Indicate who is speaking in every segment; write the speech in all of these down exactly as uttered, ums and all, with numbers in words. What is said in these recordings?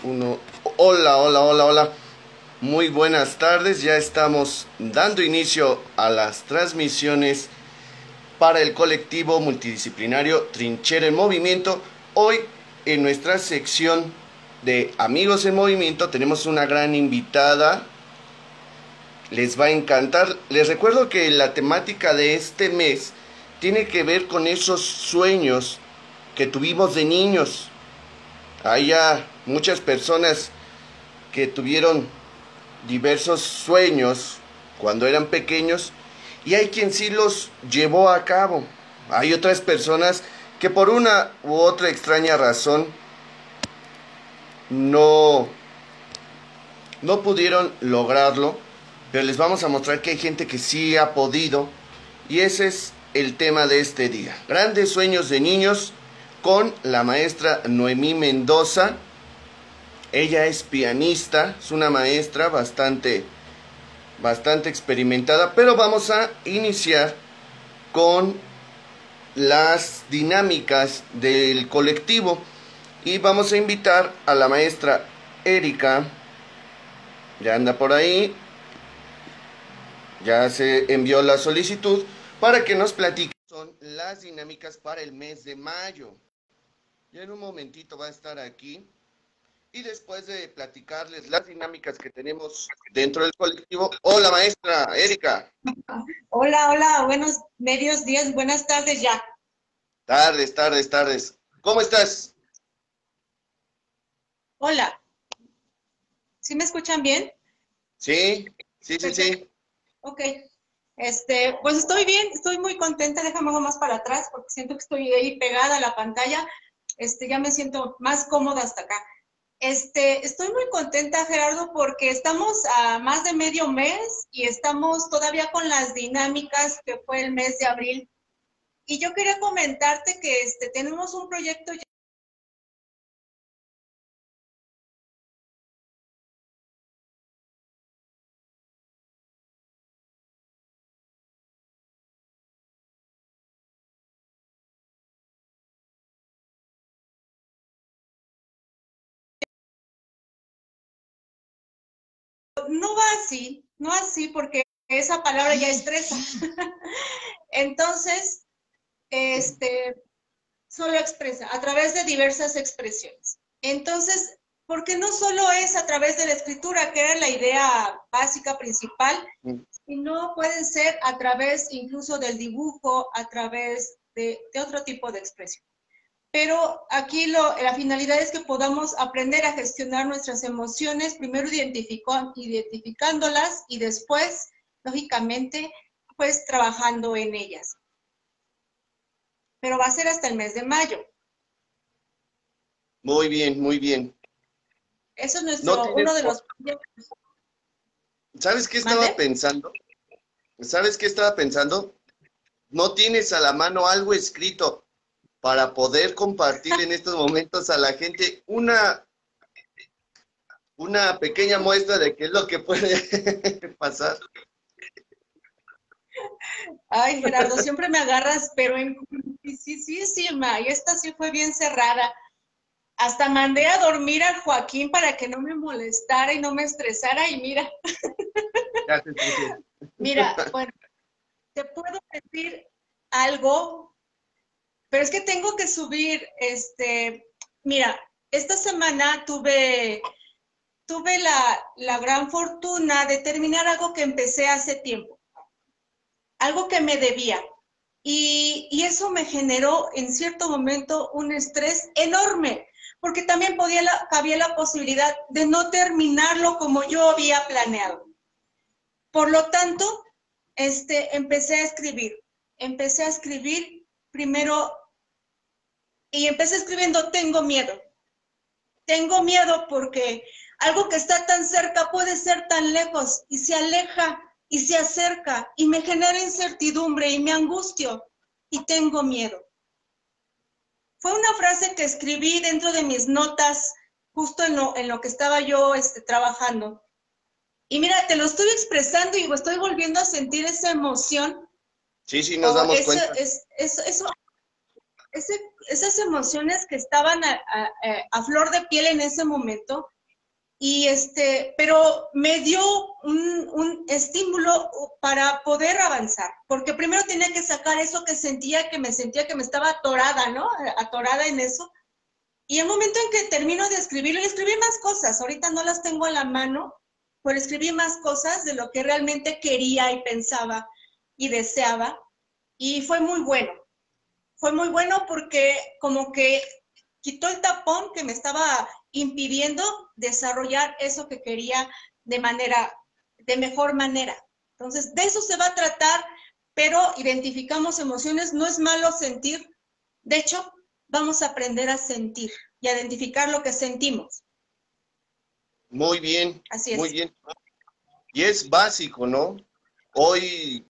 Speaker 1: Uno. Hola, hola, hola, hola. Muy buenas tardes. Ya estamos dando inicio a las transmisiones para el colectivo multidisciplinario Trinchera en Movimiento. Hoy, en nuestra sección de Amigos en Movimiento, tenemos una gran invitada. Les va a encantar. Les recuerdo que la temática de este mes tiene que ver con esos sueños que tuvimos de niños. Hay ya muchas personas que tuvieron diversos sueños cuando eran pequeños y hay quien sí los llevó a cabo. Hay otras personas que por una u otra extraña razón no, no pudieron lograrlo, pero les vamos a mostrar que hay gente que sí ha podido y ese es el tema de este día. Grandes sueños de niños con la maestra Noemí Mendoza. Ella es pianista, es una maestra bastante, bastante experimentada, pero vamos a iniciar con las dinámicas del colectivo y vamos a invitar a la maestra Erika, ya anda por ahí, ya se envió la solicitud para que nos platique. Son las dinámicas para el mes de mayo. Ya en un momentito va a estar aquí. Y después de platicarles las dinámicas que tenemos dentro del colectivo. Hola, maestra Erika.
Speaker 2: Hola, hola, buenos medios días, buenas tardes ya.
Speaker 1: Tardes, tardes, tardes. ¿Cómo estás?
Speaker 2: Hola, ¿sí me escuchan bien?
Speaker 1: Sí, sí, sí,
Speaker 2: Perfecto.
Speaker 1: sí.
Speaker 2: Ok. Este, pues estoy bien, estoy muy contenta, déjame algo más para atrás porque siento que estoy ahí pegada a la pantalla. Este, ya me siento más cómoda hasta acá. Este, estoy muy contenta, Gerardo, porque estamos a más de medio mes y estamos todavía con las dinámicas que fue el mes de abril. Y yo quería comentarte que este, tenemos un proyecto. No va así, no así, porque esa palabra ya estresa. Entonces, este, solo expresa a través de diversas expresiones. Entonces, porque no solo es a través de la escritura, que era la idea básica principal, sino pueden ser a través incluso del dibujo, a través de, de otro tipo de expresión. Pero aquí lo, la finalidad es que podamos aprender a gestionar nuestras emociones, primero identificó, identificándolas y después, lógicamente, pues trabajando en ellas. Pero va a ser hasta el mes de mayo.
Speaker 1: Muy bien, muy bien.
Speaker 2: Eso es
Speaker 1: ¿No
Speaker 2: nuestro,
Speaker 1: tienes,
Speaker 2: uno de los proyectos.
Speaker 1: sabes qué estaba
Speaker 2: ¿Mande?
Speaker 1: pensando? ¿Sabes qué estaba pensando? ¿No tienes a la mano algo escrito para poder compartir en estos momentos a la gente una, una pequeña muestra de qué es lo que puede pasar?
Speaker 2: Ay, Gerardo, siempre me agarras, pero en cortisísima, y esta sí fue bien cerrada. Hasta mandé a dormir a Joaquín para que no me molestara y no me estresara, y mira,
Speaker 1: Ya te escuché.
Speaker 2: mira, bueno, te puedo decir algo, pero es que tengo que subir, este, mira, esta semana tuve, tuve la, la gran fortuna de terminar algo que empecé hace tiempo, algo que me debía. Y, y eso me generó en cierto momento un estrés enorme, porque también podía la, había la posibilidad de no terminarlo como yo había planeado. Por lo tanto, este, empecé a escribir. Empecé a escribir primero y empecé escribiendo tengo miedo. Tengo miedo porque algo que está tan cerca puede ser tan lejos y se aleja y se acerca y me genera incertidumbre y me angustio y tengo miedo. Fue una frase que escribí dentro de mis notas justo en lo, en lo que estaba yo este, trabajando. Y mira, te lo estoy expresando y estoy volviendo a sentir esa emoción
Speaker 1: Sí, sí, nos
Speaker 2: o
Speaker 1: damos
Speaker 2: eso,
Speaker 1: cuenta.
Speaker 2: es, eso, eso ese, esas emociones que estaban a, a, a flor de piel en ese momento, y este, pero me dio un, un estímulo para poder avanzar, porque primero tenía que sacar eso que sentía, que me sentía que me estaba atorada, ¿no? Atorada en eso. Y el momento en que termino de escribirlo, y escribí más cosas, ahorita no las tengo a la mano, pero escribí más cosas de lo que realmente quería y pensaba y deseaba, y fue muy bueno. Fue muy bueno porque como que quitó el tapón que me estaba impidiendo desarrollar eso que quería de manera, de mejor manera. Entonces, de eso se va a tratar, pero identificamos emociones, no es malo sentir, de hecho, vamos a aprender a sentir y a identificar lo que sentimos.
Speaker 1: Muy bien,
Speaker 2: Así
Speaker 1: muy
Speaker 2: es.
Speaker 1: bien. Y es básico, ¿no? Hoy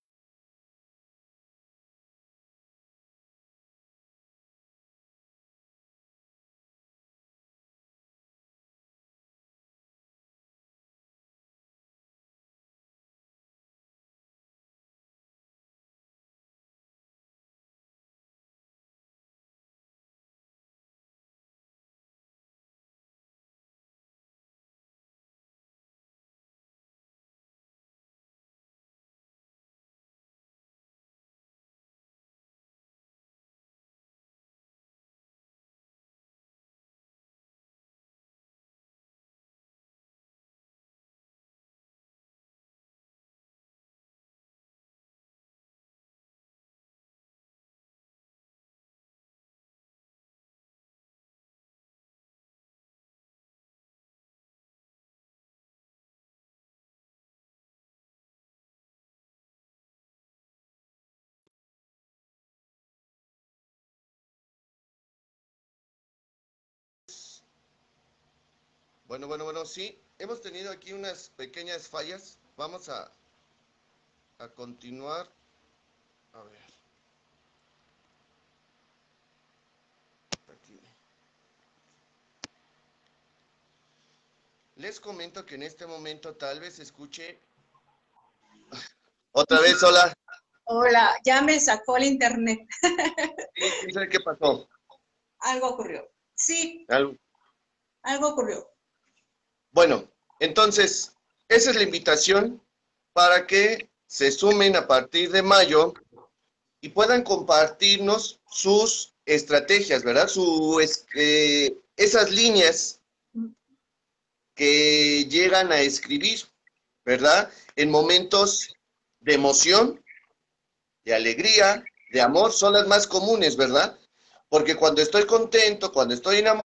Speaker 1: Bueno, bueno, bueno, sí, hemos tenido aquí unas pequeñas fallas. Vamos a, a continuar. A ver. Aquí. Les comento que en este momento tal vez escuche. Otra vez, hola.
Speaker 2: Hola, ya me sacó el internet.
Speaker 1: Sí, quién sabe qué pasó.
Speaker 2: Algo ocurrió. Sí,
Speaker 1: Algo.
Speaker 2: algo ocurrió.
Speaker 1: Bueno, entonces, esa es la invitación para que se sumen a partir de mayo y puedan compartirnos sus estrategias, ¿verdad? Su, es- eh, esas líneas que llegan a escribir, ¿verdad? En momentos de emoción, de alegría, de amor, son las más comunes, ¿verdad? Porque cuando estoy contento, cuando estoy enamorado,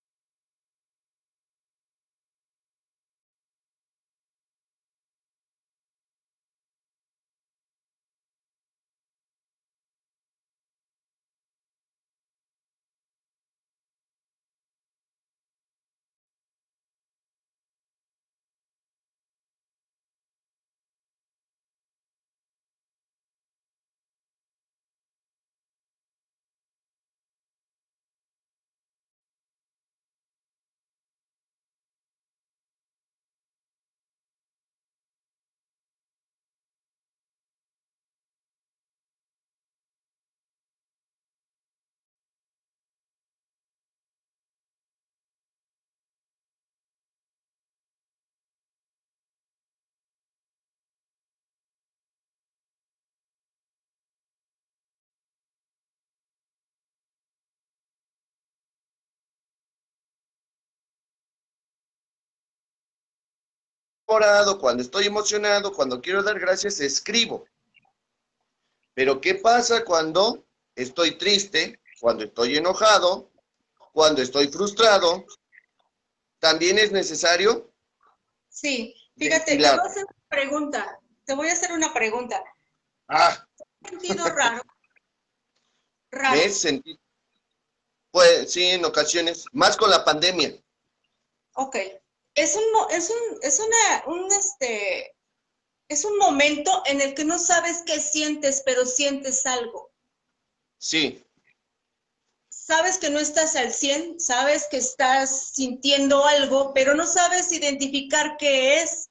Speaker 1: cuando estoy emocionado, cuando quiero dar gracias, escribo. Pero ¿qué pasa cuando estoy triste, cuando estoy enojado, cuando estoy frustrado? También es necesario
Speaker 2: Sí, fíjate, te voy
Speaker 1: ventilar.
Speaker 2: a hacer una pregunta. Te voy a hacer una pregunta.
Speaker 1: Ah,
Speaker 2: ¿Has sentido raro?
Speaker 1: me
Speaker 2: Raro.
Speaker 1: he sentido, pues sí, en ocasiones, más con la pandemia.
Speaker 2: Ok. Es un, mo- es un, es una, un, este, es un momento en el que no sabes qué sientes, pero sientes algo.
Speaker 1: Sí,
Speaker 2: Sabes que no estás al cien, sabes que estás sintiendo algo, pero no sabes identificar qué es.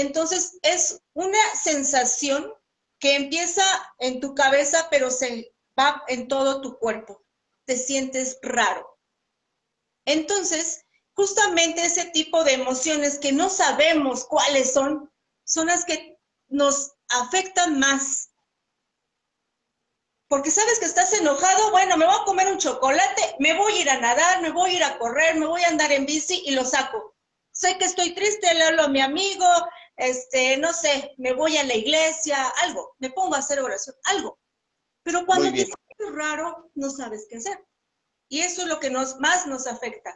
Speaker 2: Entonces es una sensación que empieza en tu cabeza, pero se, va en todo tu cuerpo. Te sientes raro. Entonces, justamente ese tipo de emociones que no sabemos cuáles son, son las que nos afectan más. Porque sabes que estás enojado, bueno, me voy a comer un chocolate, me voy a ir a nadar, me voy a ir a correr, me voy a andar en bici y lo saco. Sé que estoy triste, le hablo a mi amigo, este, no sé, me voy a la iglesia, algo, me pongo a hacer oración, algo. Pero cuando te sientes raro, no sabes qué hacer. Y eso es lo que nos, más nos afecta.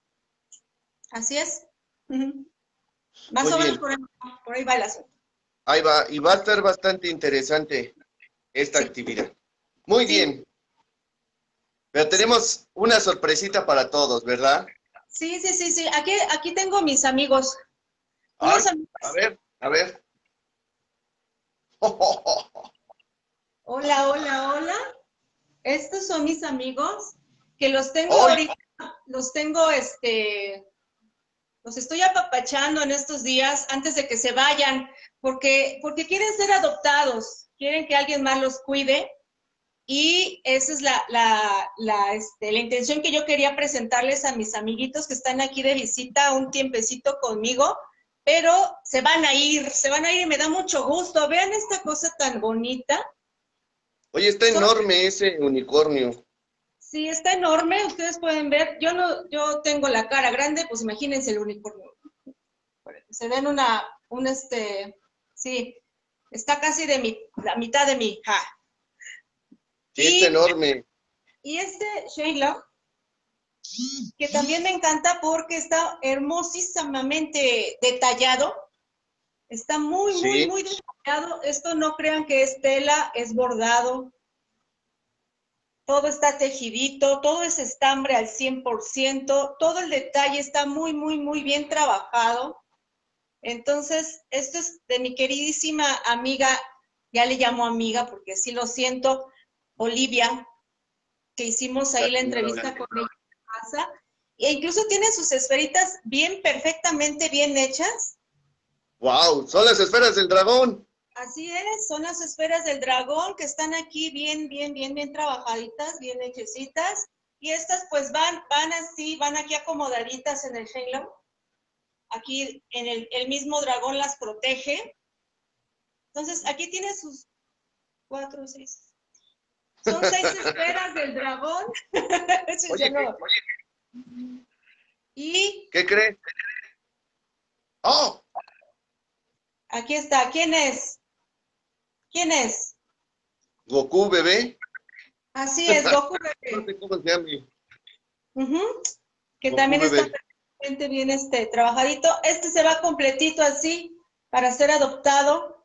Speaker 2: Así es. Uh-huh. Más
Speaker 1: Muy
Speaker 2: o menos
Speaker 1: bien.
Speaker 2: por ahí, por ahí va el asunto.
Speaker 1: Ahí va, y va a estar bastante interesante esta
Speaker 2: Sí.
Speaker 1: actividad. Muy
Speaker 2: Sí.
Speaker 1: bien. Pero tenemos una sorpresita para todos, ¿verdad?
Speaker 2: Sí, sí, sí, sí. Aquí, aquí tengo mis amigos.
Speaker 1: Ay,
Speaker 2: Unos amigos.
Speaker 1: a ver, a ver. Oh, oh, oh.
Speaker 2: Hola, hola, hola. Estos son mis amigos que los tengo
Speaker 1: Ay.
Speaker 2: ahorita, los tengo, este, los estoy apapachando en estos días antes de que se vayan, porque, porque quieren ser adoptados, quieren que alguien más los cuide. Y esa es la, la, la, este, la intención que yo quería presentarles a mis amiguitos que están aquí de visita un tiempecito conmigo, pero se van a ir, se van a ir y me da mucho gusto. Vean esta cosa tan bonita.
Speaker 1: Oye, está
Speaker 2: Son,
Speaker 1: enorme ese unicornio.
Speaker 2: sí, está enorme, ustedes pueden ver. Yo no, yo tengo la cara grande, pues imagínense el unicornio. Se ven una, un este, sí, está casi de mi, la mitad de mi, ja.
Speaker 1: Sí, está
Speaker 2: Y,
Speaker 1: enorme.
Speaker 2: y este Sheila, que también me encanta porque está hermosísimamente detallado. Está muy, muy,
Speaker 1: Sí.
Speaker 2: muy detallado. Esto no crean que es tela, es bordado. Todo está tejidito, todo es estambre al cien por ciento. Todo el detalle está muy, muy, muy bien trabajado. Entonces, esto es de mi queridísima amiga, ya le llamo amiga porque sí lo siento, Olivia, que hicimos ahí la entrevista con ella en casa. E incluso tiene sus esferitas bien, perfectamente bien hechas.
Speaker 1: Wow, son las esferas del dragón.
Speaker 2: Así es, son las esferas del dragón que están aquí bien, bien, bien, bien trabajaditas, bien hechecitas. Y estas pues van, van así, van aquí acomodaditas en el Halo. Aquí en el, el mismo dragón las protege. Entonces aquí tiene sus cuatro, seis. Son seis esferas del dragón.
Speaker 1: Oye, ¿qué,
Speaker 2: y
Speaker 1: ¿qué crees? ¡Oh!
Speaker 2: aquí está. ¿Quién es? ¿Quién es?
Speaker 1: Goku, bebé.
Speaker 2: Así es, Goku
Speaker 1: No
Speaker 2: Bebé.
Speaker 1: sé cómo se llama.
Speaker 2: Uh-huh. Que
Speaker 1: Goku,
Speaker 2: también está
Speaker 1: bebé.
Speaker 2: perfectamente bien este, trabajadito. Este se va completito así para ser adoptado.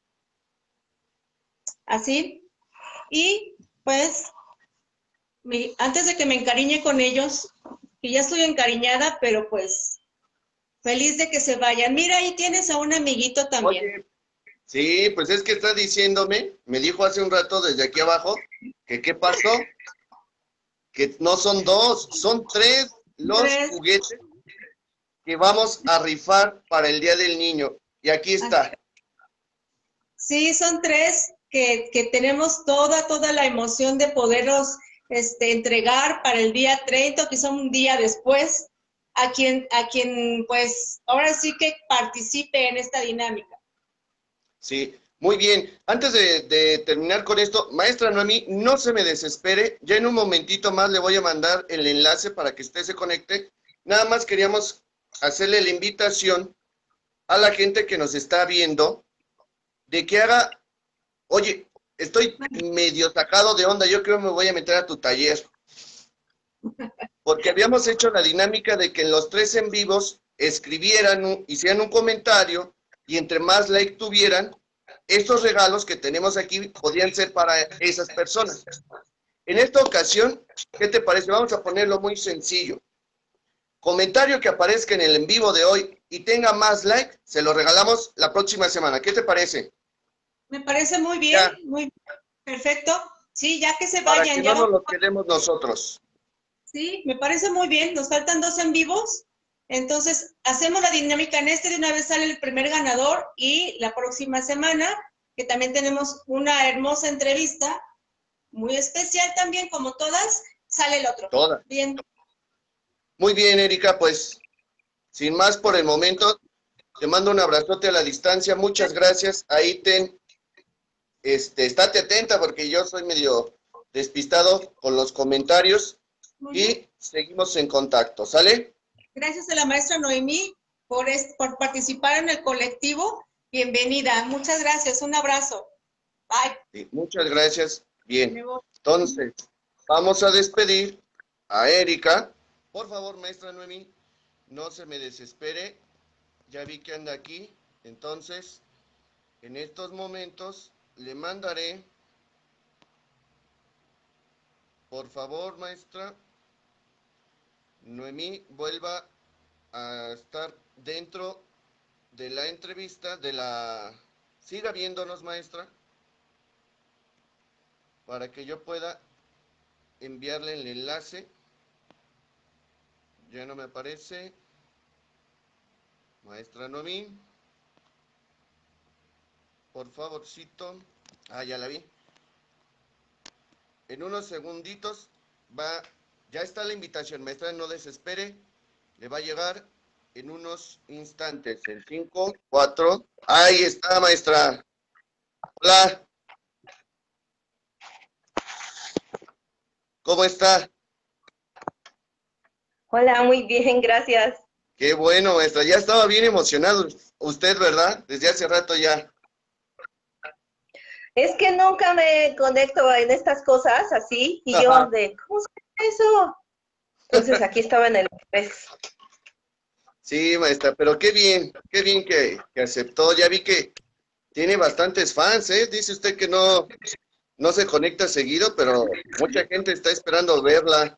Speaker 2: Así. Y pues, mi, antes de que me encariñe con ellos, que ya estoy encariñada, pero pues feliz de que se vayan. Mira, ahí tienes a un amiguito también.
Speaker 1: Oye, sí, pues es que está diciéndome, me dijo hace un rato desde aquí abajo, que qué pasó, que no son dos, son tres los
Speaker 2: Tres.
Speaker 1: juguetes que vamos a rifar para el Día del Niño. Y aquí está.
Speaker 2: Sí, son tres que, que tenemos toda, toda la emoción de poderlos este, entregar para el día treinta, o quizá un día después, a quien, a quien, pues, ahora sí que participe en esta dinámica.
Speaker 1: Sí, muy bien. Antes de, de terminar con esto, maestra Noemí, no se me desespere. Ya en un momentito más le voy a mandar el enlace para que usted se conecte. Nada más queríamos hacerle la invitación a la gente que nos está viendo de que haga, oye, estoy medio sacado de onda, yo creo que me voy a meter a tu taller. Porque habíamos hecho la dinámica de que en los tres en vivos escribieran, hicieran un comentario y entre más like tuvieran, estos regalos que tenemos aquí podían ser para esas personas. En esta ocasión, ¿qué te parece? Vamos a ponerlo muy sencillo. Comentario que aparezca en el en vivo de hoy y tenga más like, se lo regalamos la próxima semana. ¿Qué te parece?
Speaker 2: Me parece muy bien,
Speaker 1: Ya,
Speaker 2: muy bien, perfecto. Sí, ya que se
Speaker 1: para
Speaker 2: vayan,
Speaker 1: que
Speaker 2: ya
Speaker 1: no nos
Speaker 2: vamos.
Speaker 1: lo quedemos nosotros.
Speaker 2: Sí, me parece muy bien. Nos faltan dos en vivos. Entonces, hacemos la dinámica en este, de una vez sale el primer ganador y la próxima semana, que también tenemos una hermosa entrevista, muy especial también, como todas, sale el otro.
Speaker 1: Todas.
Speaker 2: Bien.
Speaker 1: Muy bien, Erika, pues sin más por el momento, te mando un abrazote a la distancia, muchas gracias. Ahí ten, este, estate atenta porque yo soy medio despistado con los comentarios
Speaker 2: Muy bien.
Speaker 1: y seguimos en contacto, ¿sale?
Speaker 2: Gracias a la maestra Noemí por, est- por participar en el colectivo. Bienvenida. Muchas gracias. Un abrazo. Bye.
Speaker 1: Sí, muchas gracias. Bien,
Speaker 2: Me voy.
Speaker 1: entonces vamos a despedir a Erika. Por favor, maestra Noemí, no se me desespere. Ya vi que anda aquí. Entonces, en estos momentos le mandaré, por favor, maestra Noemí, vuelva a estar dentro de la entrevista, de la... Siga viéndonos, maestra, para que yo pueda enviarle el enlace. Ya no me aparece. Maestra Noemí, por favorcito. Ah, ya la vi. En unos segunditos va, ya está la invitación, maestra, no desespere. Le va a llegar en unos instantes. En cinco, cuatro. Ahí está, maestra. Hola. ¿Cómo está?
Speaker 3: Hola, muy bien, gracias.
Speaker 1: Qué bueno, maestra. Ya estaba bien emocionado usted, ¿verdad? Desde hace rato ya.
Speaker 3: Es que nunca me conecto en estas cosas así, y yo
Speaker 1: Ajá.
Speaker 3: de, ¿cómo se hace eso? Entonces aquí estaba en el estrés.
Speaker 1: Sí, maestra, pero qué bien, qué bien que, que aceptó. Ya vi que tiene bastantes fans, ¿eh? Dice usted que no, no se conecta seguido, pero mucha gente está esperando verla.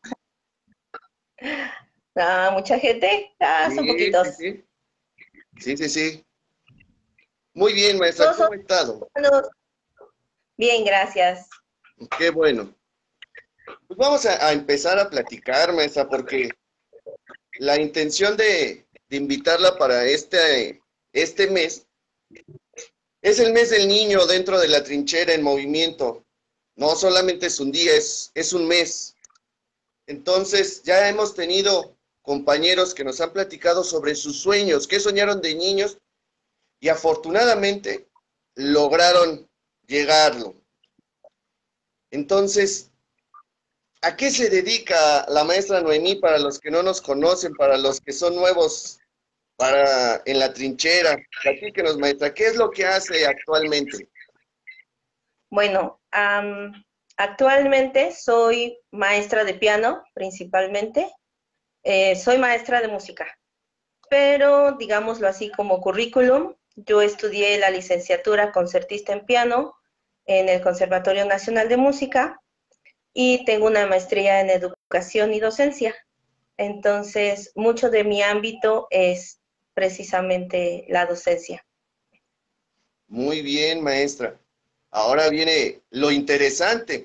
Speaker 3: Ah, mucha gente, ah, son
Speaker 1: Sí,
Speaker 3: poquitos.
Speaker 1: sí, sí. Sí, sí, sí. Muy bien, maestra,
Speaker 3: Todos son
Speaker 1: ¿cómo ha estado?
Speaker 3: buenos. Bien, gracias.
Speaker 1: Qué bueno. Pues vamos a, a empezar a platicar, maestra, porque la intención de, de invitarla para este, este mes es el mes del niño dentro de la trinchera en movimiento. No solamente es un día, es, es un mes. Entonces, ya hemos tenido compañeros que nos han platicado sobre sus sueños, qué soñaron de niños y afortunadamente lograron llegarlo. Entonces, ¿a qué se dedica la maestra Noemí para los que no nos conocen, para los que son nuevos para en la trinchera? Platíquenos, maestra, ¿qué es lo que hace actualmente?
Speaker 3: Bueno, am, actualmente soy maestra de piano, principalmente. Eh, soy maestra de música, pero digámoslo así como currículum, yo estudié la licenciatura concertista en piano en el Conservatorio Nacional de Música y tengo una maestría en educación y docencia. Entonces, mucho de mi ámbito es precisamente la docencia.
Speaker 1: Muy bien, maestra. Ahora viene lo interesante.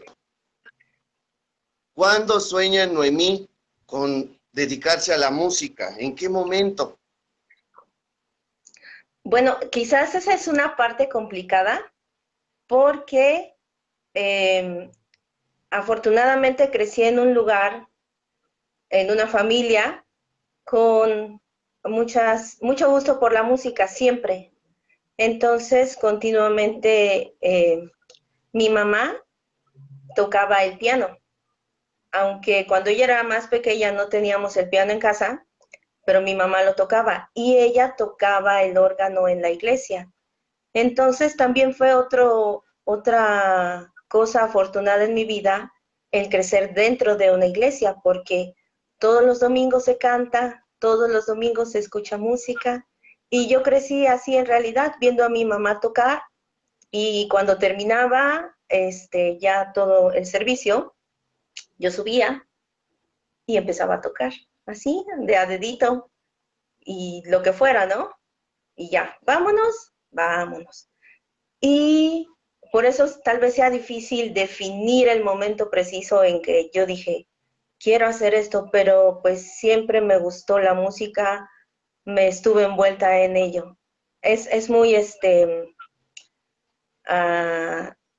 Speaker 1: ¿Cuándo sueña Noemí con dedicarse a la música? ¿En qué momento?
Speaker 3: Bueno, quizás esa es una parte complicada porque eh, afortunadamente crecí en un lugar, en una familia con muchas, mucho gusto por la música siempre. Entonces, continuamente eh, mi mamá tocaba el piano, aunque cuando ella era más pequeña no teníamos el piano en casa, pero mi mamá lo tocaba y ella tocaba el órgano en la iglesia. Entonces también fue otro, otra cosa afortunada en mi vida el crecer dentro de una iglesia, porque todos los domingos se canta, todos los domingos se escucha música, y yo crecí así en realidad, viendo a mi mamá tocar, y cuando terminaba este, ya todo el servicio, yo subía y empezaba a tocar, así, de a dedito, y lo que fuera, ¿no? Y ya, vámonos, vámonos. Y por eso tal vez sea difícil definir el momento preciso en que yo dije, quiero hacer esto, pero pues siempre me gustó la música, me estuve envuelta en ello. Es, es muy, este, uh,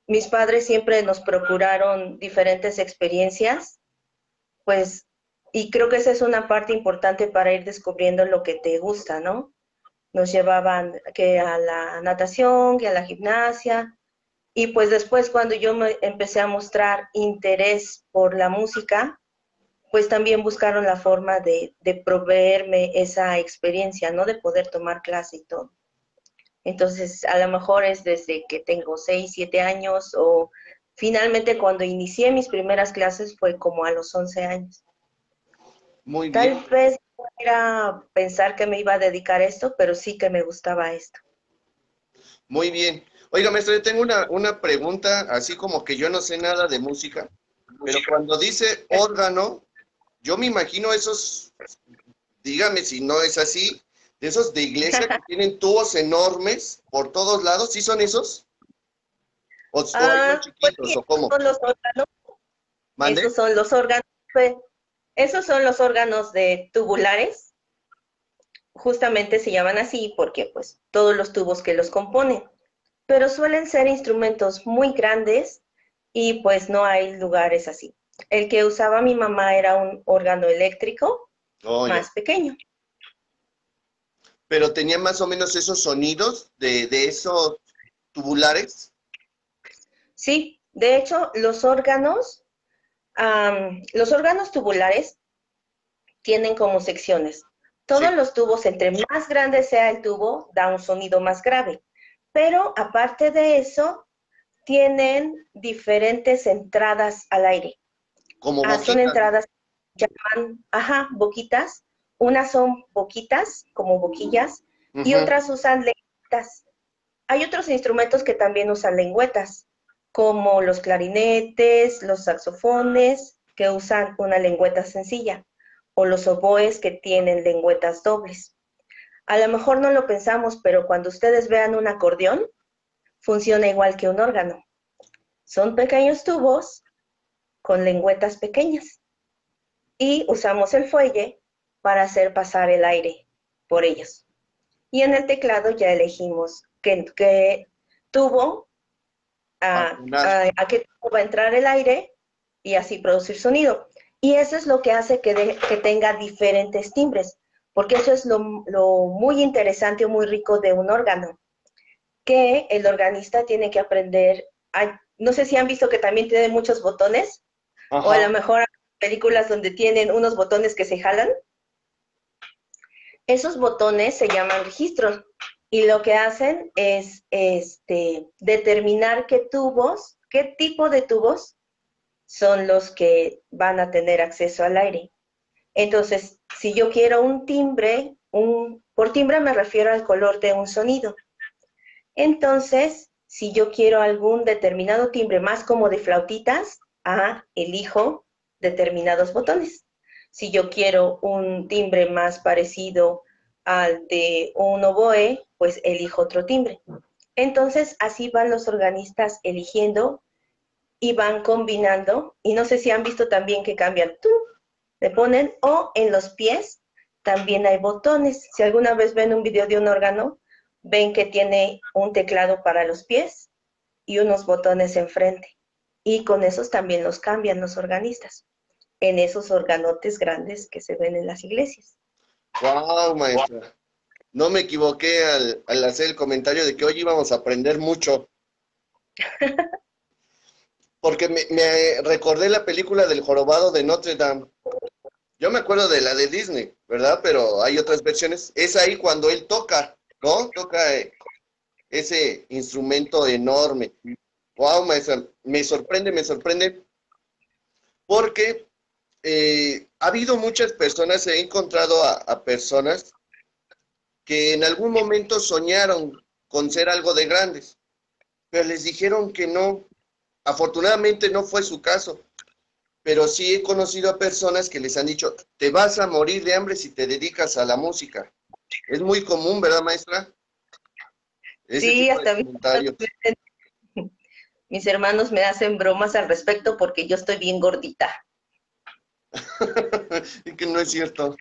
Speaker 3: mis padres siempre nos procuraron diferentes experiencias, pues, y creo que esa es una parte importante para ir descubriendo lo que te gusta, ¿no? Nos llevaban que a la natación, que a la gimnasia, y pues después cuando yo me empecé a mostrar interés por la música, pues también buscaron la forma de, de proveerme esa experiencia, ¿no? De poder tomar clase y todo. Entonces, a lo mejor es desde que tengo seis, siete años, o finalmente cuando inicié mis primeras clases fue como a los once años.
Speaker 1: Muy
Speaker 3: Tal
Speaker 1: bien,
Speaker 3: vez no era pensar que me iba a dedicar a esto, pero sí que me gustaba esto.
Speaker 1: muy bien. Oiga, maestro, yo tengo una, una pregunta, así como que yo no sé nada de música, pero cuando dice órgano, yo me imagino esos, dígame si no es así, de esos de iglesia que tienen tubos enormes por todos lados, ¿sí son esos? ¿O, o hay más
Speaker 3: Ah, pues
Speaker 1: chiquitos,
Speaker 3: sí,
Speaker 1: o
Speaker 3: esos
Speaker 1: cómo?
Speaker 3: son los órganos,
Speaker 1: ¿Mande?
Speaker 3: esos son los órganos, pues, esos son los órganos de tubulares, justamente se llaman así porque pues todos los tubos que los componen, pero suelen ser instrumentos muy grandes y pues no hay lugares así. El que usaba mi mamá era un órgano eléctrico
Speaker 1: Oh, ya.
Speaker 3: más pequeño.
Speaker 1: Pero tenía más o menos esos sonidos de, de esos tubulares.
Speaker 3: Sí, de hecho, los órganos, um, los órganos tubulares tienen como secciones. Todos
Speaker 1: Sí.
Speaker 3: los tubos, entre más grande sea el tubo, da un sonido más grave. Pero aparte de eso, tienen diferentes entradas al aire.
Speaker 1: Como
Speaker 3: Ah, son
Speaker 1: boquitas, ¿no?
Speaker 3: entradas, llaman, ajá, boquitas. Unas son boquitas, como boquillas, y
Speaker 1: Ujú.
Speaker 3: otras usan lengüetas. Hay otros instrumentos que también usan lengüetas, como los clarinetes, los saxofones, que usan una lengüeta sencilla, o los oboes que tienen lengüetas dobles. A lo mejor no lo pensamos, pero cuando ustedes vean un acordeón, funciona igual que un órgano. Son pequeños tubos con lengüetas pequeñas y usamos el fuelle para hacer pasar el aire por ellos. Y en el teclado ya elegimos qué, qué tubo,
Speaker 1: Para
Speaker 3: a,
Speaker 1: sonar.
Speaker 3: a, a qué tubo va a entrar el aire y así producir sonido. Y eso es lo que hace que, de, que tenga diferentes timbres, porque eso es lo, lo muy interesante o muy rico de un órgano, que el organista tiene que aprender. A, no sé si han visto que también tiene muchos botones, o a lo
Speaker 1: Ajá.
Speaker 3: mejor hay películas donde tienen unos botones que se jalan. Esos botones se llaman registros y lo que hacen es este, determinar qué tubos, qué tipo de tubos son los que van a tener acceso al aire. Entonces, si yo quiero un timbre, un, por timbre me refiero al color de un sonido. Entonces, si yo quiero algún determinado timbre más como de flautitas, ah, elijo determinados botones. Si yo quiero un timbre más parecido al de un oboe, pues elijo otro timbre. Entonces, así van los organistas eligiendo y van combinando. Y no sé si han visto también que cambian, tú, le ponen, o en los pies también hay botones. Si alguna vez ven un video de un órgano, ven que tiene un teclado para los pies y unos botones enfrente. Y con esos también los cambian los organistas, en esos organotes grandes que se ven en las iglesias.
Speaker 1: Wow, maestra. No me equivoqué al, al hacer el comentario de que hoy íbamos a aprender mucho, porque me, me recordé la película del Jorobado de Notre Dame. Yo me acuerdo de la de Disney, ¿verdad? Pero hay otras versiones. Es ahí cuando él toca, ¿no? Toca eh, ese instrumento enorme. Wow, maestra, me sorprende, me sorprende, porque eh, ha habido muchas personas, he encontrado a, a personas que en algún momento soñaron con ser algo de grandes, pero les dijeron que no. Afortunadamente no fue su caso, pero sí he conocido a personas que les han dicho, te vas a morir de hambre si te dedicas a la música. Es muy común, ¿verdad, maestra? Ese
Speaker 3: Sí,
Speaker 1: tipo de
Speaker 3: hasta mis hermanos,
Speaker 1: comentarios.
Speaker 3: mis hermanos me hacen bromas al respecto porque yo estoy bien gordita.
Speaker 1: Y que no es cierto.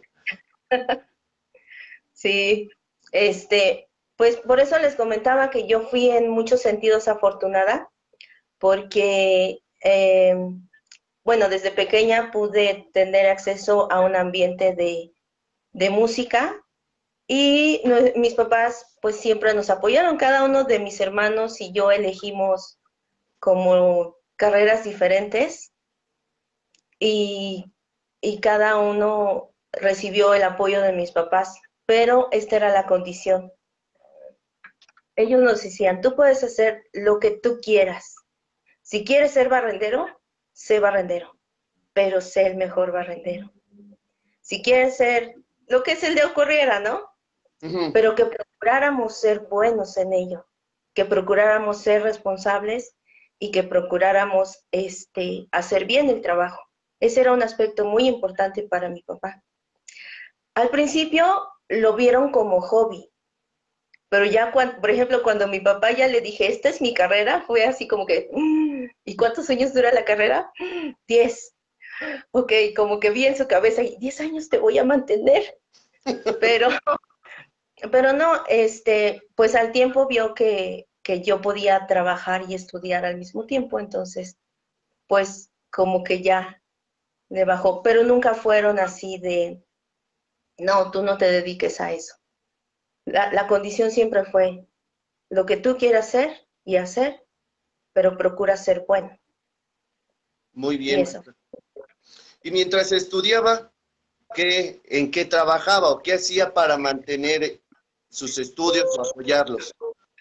Speaker 3: Sí, este, pues por eso les comentaba que yo fui en muchos sentidos afortunada, porque, eh, bueno, desde pequeña pude tener acceso a un ambiente de, de música y no, mis papás pues siempre nos apoyaron. Cada uno de mis hermanos y yo elegimos como carreras diferentes y, y cada uno recibió el apoyo de mis papás, pero esta era la condición. Ellos nos decían, tú puedes hacer lo que tú quieras. Si quieres ser barrendero, sé barrendero, pero sé el mejor barrendero. Si quieres ser lo que se le ocurriera, ¿no? Uh-huh. Pero que procuráramos ser buenos en ello, que procuráramos ser responsables y que procuráramos este, hacer bien el trabajo. Ese era un aspecto muy importante para mi papá. Al principio lo vieron como hobby, pero ya, cuando, por ejemplo, cuando mi papá ya le dije, esta es mi carrera, fue así como que, mmm, ¿y cuántos años dura la carrera? Diez. Ok, como que vi en su cabeza, diez años te voy a mantener. Pero, pero no, este, pues al tiempo vio que, que yo podía trabajar y estudiar al mismo tiempo, entonces, pues como que ya le bajó, pero nunca fueron así de, no, tú no te dediques a eso. La, la condición siempre fue lo que tú quieras hacer y hacer, pero procura ser bueno.
Speaker 1: Muy bien.
Speaker 3: Y, eso.
Speaker 1: Y mientras estudiaba, ¿qué, ¿en qué trabajaba o qué hacía para mantener sus estudios o apoyarlos?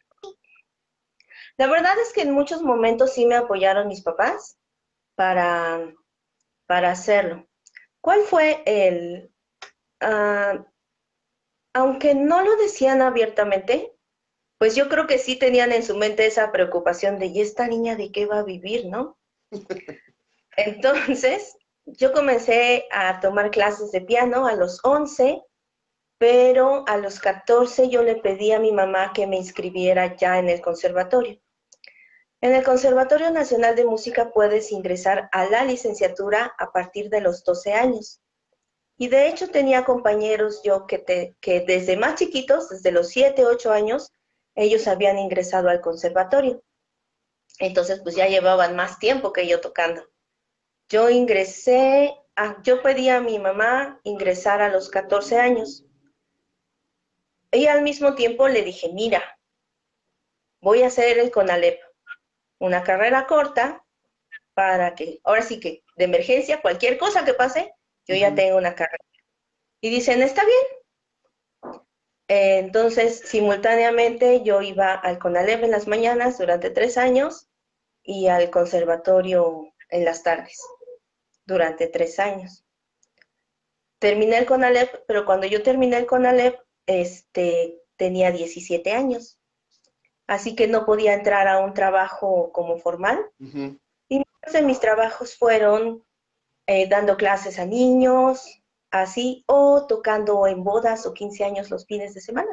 Speaker 3: La verdad es que en muchos momentos sí me apoyaron mis papás para, para hacerlo. ¿Cuál fue el...? Uh, aunque no lo decían abiertamente, pues yo creo que sí tenían en su mente esa preocupación de, ¿y esta niña de qué va a vivir, no? Entonces, yo comencé a tomar clases de piano a los once, pero a los catorce yo le pedí a mi mamá que me inscribiera ya en el conservatorio. En el Conservatorio Nacional de Música puedes ingresar a la licenciatura a partir de los doce años. Y de hecho tenía compañeros yo que, te, que desde más chiquitos, desde los siete, ocho años, ellos habían ingresado al conservatorio. Entonces, pues ya llevaban más tiempo que yo tocando. Yo ingresé, a, yo pedí a mi mamá ingresar a los catorce años. Y al mismo tiempo le dije, mira, voy a hacer el CONALEP, una carrera corta para que, ahora sí que, de emergencia, cualquier cosa que pase, yo ya tengo una carrera. Y dicen, está bien. Eh, entonces, simultáneamente, yo iba al CONALEP en las mañanas durante tres años y al conservatorio en las tardes durante tres años. Terminé el CONALEP, pero cuando yo terminé el CONALEP, este, tenía diecisiete años. Así que no podía entrar a un trabajo como formal. Uh-huh. Y muchos de mis trabajos fueron eh, dando clases a niños, así, o tocando en bodas o quince años los fines de semana.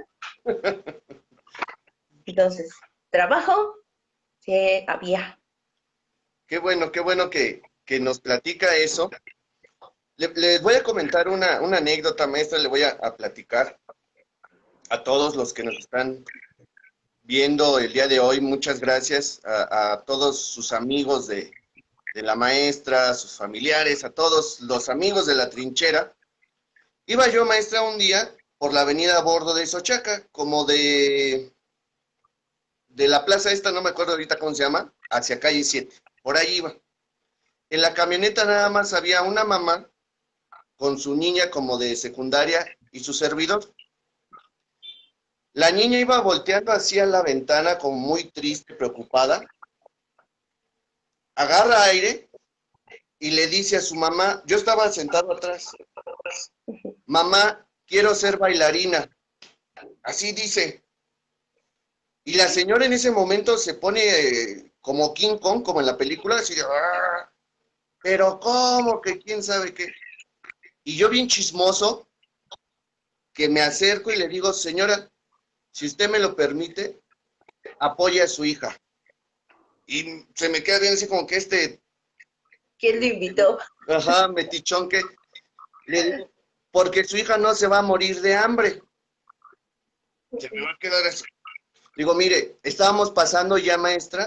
Speaker 3: Entonces, trabajo, sí, había.
Speaker 1: Qué bueno, qué bueno que, que nos platica eso. Le, les voy a comentar una, una anécdota, maestra, le voy a, a platicar a todos los que nos están viendo el día de hoy. Muchas gracias a, a todos sus amigos de, de la maestra, a sus familiares, a todos los amigos de la trinchera. Iba yo, maestra, un día por la avenida Bordo de Xochaca, como de, de la plaza esta, no me acuerdo ahorita cómo se llama, hacia calle siete. Por ahí iba. En la camioneta nada más había una mamá con su niña como de secundaria y su servidor. La niña iba volteando hacia la ventana como muy triste, preocupada. Agarra aire y le dice a su mamá, yo estaba sentado atrás, mamá, quiero ser bailarina. Así dice. Y la señora en ese momento se pone eh, como King Kong, como en la película, así de, ¡ah! Pero ¿cómo? Que quién sabe qué. Y yo bien chismoso, que me acerco y le digo, señora, si usted me lo permite, apoye a su hija. Y se me queda bien así como que este...
Speaker 3: ¿Quién lo invitó?
Speaker 1: Ajá, metichón que... Le digo, porque su hija no se va a morir de hambre. Se me va a quedar así. Digo, mire, estábamos pasando ya, maestra,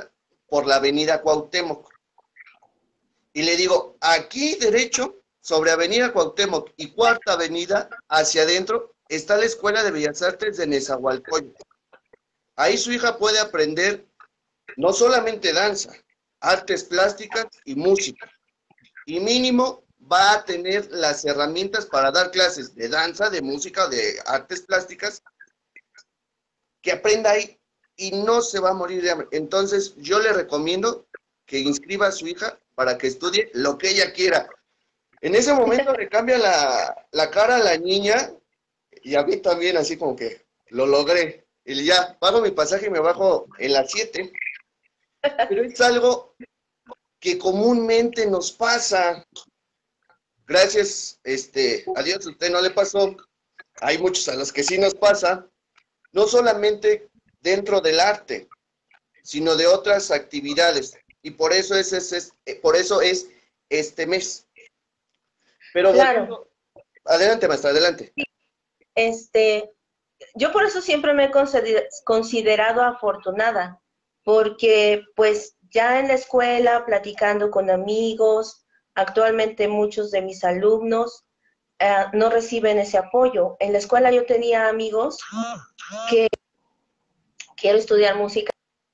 Speaker 1: por la avenida Cuauhtémoc. Y le digo, aquí derecho, sobre avenida Cuauhtémoc y Cuarta Avenida, hacia adentro, está la Escuela de Bellas Artes de Nezahualcóyotl. Ahí su hija puede aprender no solamente danza, artes plásticas y música. Y mínimo va a tener las herramientas para dar clases de danza, de música, de artes plásticas, que aprenda ahí y no se va a morir de hambre. Entonces yo le recomiendo que inscriba a su hija para que estudie lo que ella quiera. En ese momento le cambia la, la cara a la niña y a mí también, así como que lo logré. Y ya, pago mi pasaje y me bajo en las siete. Pero es algo que comúnmente nos pasa. Gracias, este, a Dios a usted no le pasó. Hay muchos a los que sí nos pasa. No solamente dentro del arte, sino de otras actividades. Y por eso es, es, es por eso es este mes. Pero
Speaker 3: Claro.
Speaker 1: volviendo- adelante, maestra, adelante.
Speaker 3: Este, yo por eso siempre me he consider- considerado afortunada, porque pues ya en la escuela, platicando con amigos, actualmente muchos de mis alumnos eh, no reciben ese apoyo. En la escuela yo tenía amigos que quiero estudiar música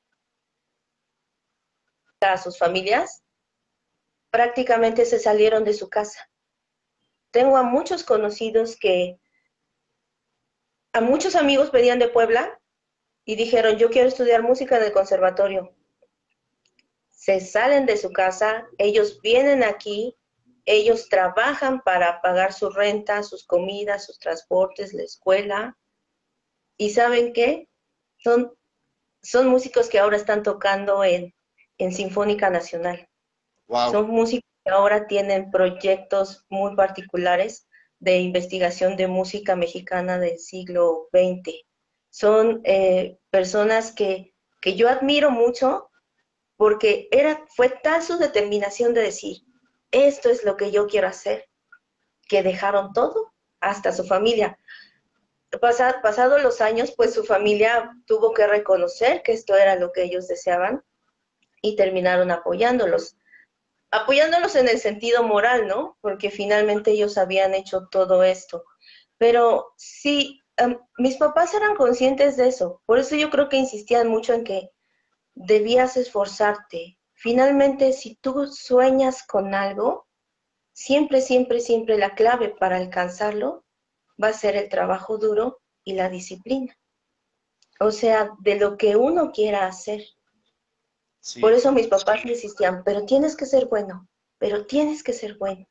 Speaker 3: a sus familias, prácticamente se salieron de su casa. Tengo a muchos conocidos que, a muchos amigos venían de Puebla y dijeron, yo quiero estudiar música en el conservatorio. Se salen de su casa, ellos vienen aquí, ellos trabajan para pagar su renta, sus comidas, sus transportes, la escuela. ¿Y saben qué? Son, son músicos que ahora están tocando en, en Sinfónica Nacional.
Speaker 1: Wow.
Speaker 3: Son músicos que ahora tienen proyectos muy particulares de investigación de música mexicana del siglo veinte. Son eh, personas que, que yo admiro mucho porque era, fue tal su determinación de decir, esto es lo que yo quiero hacer, que dejaron todo, hasta su familia. Pasad, pasados los años, pues su familia tuvo que reconocer que esto era lo que ellos deseaban y terminaron apoyándolos. Apoyándolos en el sentido moral, ¿no? Porque finalmente ellos habían hecho todo esto. Pero sí, um, mis papás eran conscientes de eso. Por eso yo creo que insistían mucho en que debías esforzarte. Finalmente, si tú sueñas con algo, siempre, siempre, siempre la clave para alcanzarlo va a ser el trabajo duro y la disciplina. O sea, de lo que uno quiera hacer.
Speaker 1: Sí.
Speaker 3: Por eso mis papás insistían, pero tienes que ser bueno, pero tienes que ser bueno.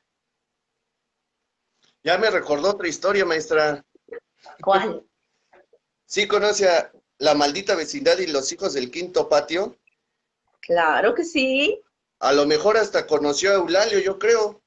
Speaker 1: Ya me recordó otra historia, maestra.
Speaker 3: ¿Cuál?
Speaker 1: ¿Sí conoce a La Maldita Vecindad y Los Hijos del Quinto Patio?
Speaker 3: Claro que sí.
Speaker 1: A lo mejor hasta conoció a Eulalio, yo creo.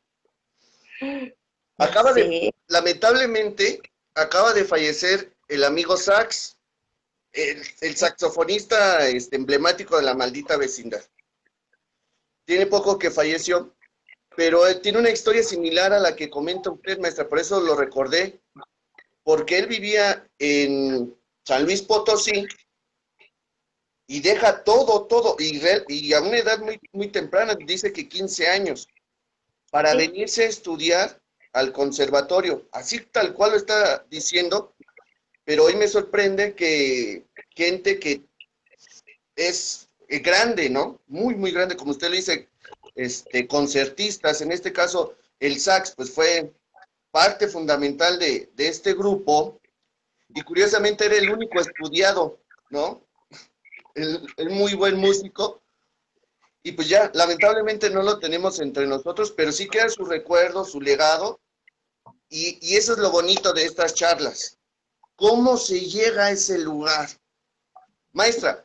Speaker 1: Acaba de,
Speaker 3: Sí.
Speaker 1: lamentablemente, acaba de fallecer el amigo Sax, el, el saxofonista este, emblemático de La Maldita Vecindad. Tiene poco que falleció, pero él tiene una historia similar a la que comenta usted, maestra, por eso lo recordé, porque él vivía en San Luis Potosí y deja todo, todo, y, re, y a una edad muy, muy temprana, dice que quince años, para
Speaker 3: Sí.
Speaker 1: venirse a estudiar al conservatorio, así tal cual lo está diciendo, pero hoy me sorprende que gente que es grande, ¿no? Muy, muy grande, como usted lo dice, este, concertistas, en este caso el sax, pues fue parte fundamental de, de este grupo, y curiosamente era el único estudiado, ¿no? El, el muy buen músico, y pues ya, lamentablemente no lo tenemos entre nosotros, pero sí queda su recuerdo, su legado, y, y eso es lo bonito de estas charlas. ¿Cómo se llega a ese lugar? Maestra,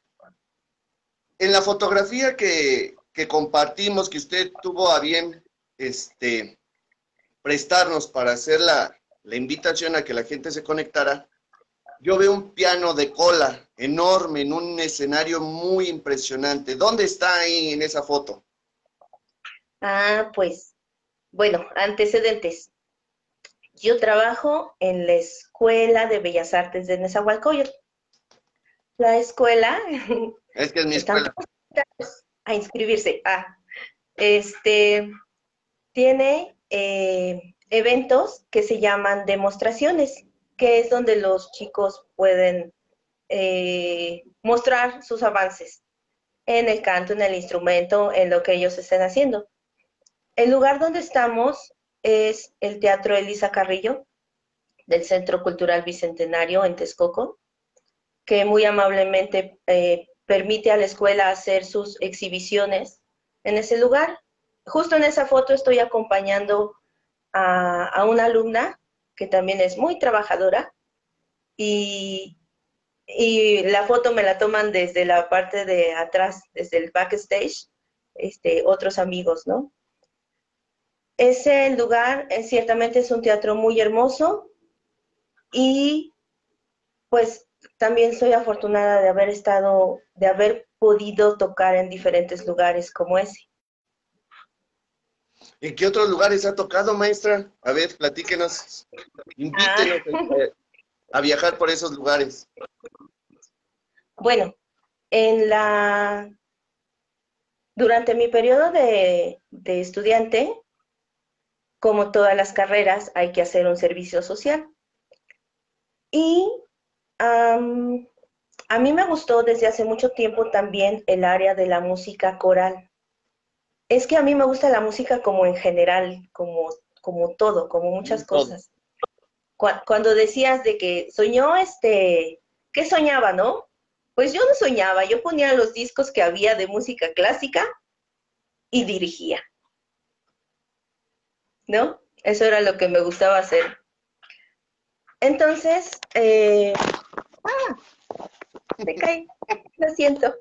Speaker 1: en la fotografía que, que compartimos, que usted tuvo a bien este, prestarnos para hacer la, la invitación a que la gente se conectara, yo veo un piano de cola enorme en un escenario muy impresionante. ¿Dónde está ahí en esa foto?
Speaker 3: Ah, pues, bueno, antecedentes. Yo trabajo en la Escuela de Bellas Artes de Nezahualcóyotl. La escuela,
Speaker 1: Es que es mi
Speaker 3: están,
Speaker 1: escuela.
Speaker 3: a inscribirse. Ah, este, tiene eh, eventos que se llaman demostraciones, que es donde los chicos pueden eh, mostrar sus avances en el canto, en el instrumento, en lo que ellos estén haciendo. El lugar donde estamos es el Teatro Elisa Carrillo, del Centro Cultural Bicentenario en Texcoco, que muy amablemente eh, permite a la escuela hacer sus exhibiciones en ese lugar. Justo en esa foto estoy acompañando a, a una alumna que también es muy trabajadora y, y la foto me la toman desde la parte de atrás, desde el backstage, este, otros amigos, ¿no? Ese lugar eh, ciertamente es un teatro muy hermoso y pues también soy afortunada de haber estado, de haber podido tocar en diferentes lugares como ese.
Speaker 1: ¿En qué otros lugares ha tocado, maestra? A ver, platíquenos, invítenos ah. a, a viajar por esos lugares.
Speaker 3: Bueno, en la, durante mi periodo de, de estudiante, como todas las carreras, hay que hacer un servicio social. Y um, a mí me gustó desde hace mucho tiempo también el área de la música coral. Es que a mí me gusta la música como en general, como, como todo, como muchas cosas. Cuando decías de que soñó, este, ¿qué soñaba, no? Pues yo no soñaba, yo ponía los discos que había de música clásica y dirigía, ¿no? Eso era lo que me gustaba hacer. Entonces, eh, ah, me caí, lo siento.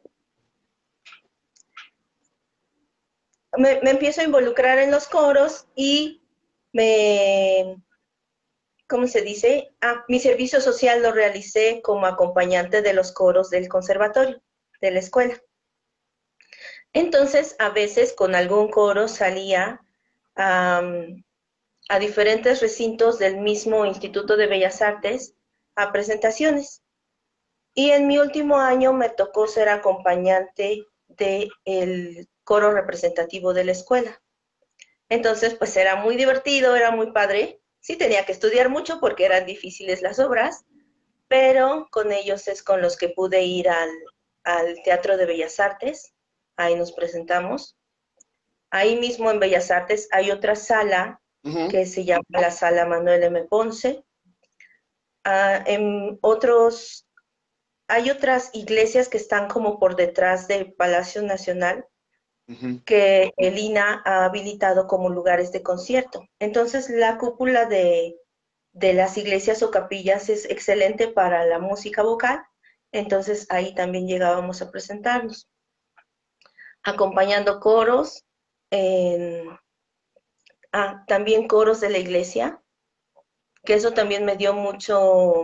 Speaker 3: Me, me empiezo a involucrar en los coros y me, ¿cómo se dice? Ah, mi servicio social lo realicé como acompañante de los coros del conservatorio, de la escuela. Entonces, a veces con algún coro salía um, a diferentes recintos del mismo Instituto de Bellas Artes a presentaciones. Y en mi último año me tocó ser acompañante del coro representativo de la escuela. Entonces, pues era muy divertido, era muy padre. Sí tenía que estudiar mucho porque eran difíciles las obras, pero con ellos es con los que pude ir al, al Teatro de Bellas Artes. Ahí nos presentamos. Ahí mismo en Bellas Artes hay otra sala uh-huh. que se llama la Sala Manuel M. Ponce. Uh, en otros, hay otras iglesias que están como por detrás del Palacio Nacional, uh-huh. que el I N A ha habilitado como lugares de concierto. Entonces la cúpula de, de las iglesias o capillas es excelente para la música vocal, entonces ahí también llegábamos a presentarnos, acompañando coros, en, ah, también coros de la iglesia, que eso también me dio mucho,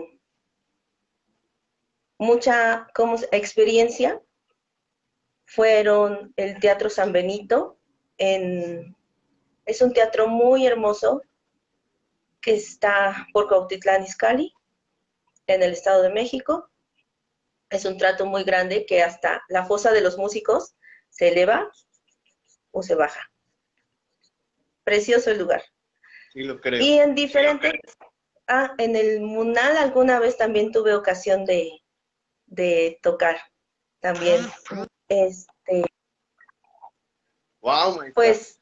Speaker 3: mucha como, experiencia. Fueron el Teatro San Benito, en, es un teatro muy hermoso que está por Cuautitlán Izcalli, en el Estado de México. Es un teatro muy grande que hasta la fosa de los músicos se eleva o se baja. Precioso el lugar.
Speaker 1: Sí, lo creo.
Speaker 3: Y en diferentes, ah, en el Munal alguna vez también tuve ocasión de, de tocar también. Ah, este,
Speaker 1: wow,
Speaker 3: pues,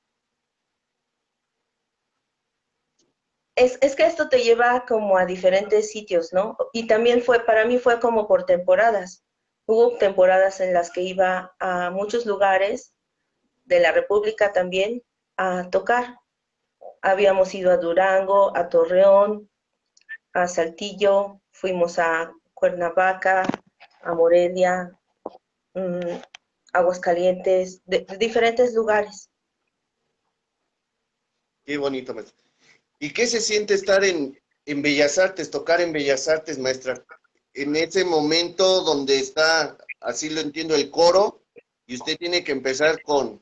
Speaker 3: es, es que esto te lleva como a diferentes sitios, ¿no? Y también fue, para mí fue como por temporadas. Hubo temporadas en las que iba a muchos lugares de la República también a tocar. Habíamos ido a Durango, a Torreón, a Saltillo, fuimos a Cuernavaca, a Morelia, mmm, Aguascalientes, de, de diferentes lugares.
Speaker 1: Qué bonito, maestra. ¿Y qué se siente estar en, en Bellas Artes, tocar en Bellas Artes, maestra? En ese momento donde está, así lo entiendo, el coro, y usted tiene que empezar con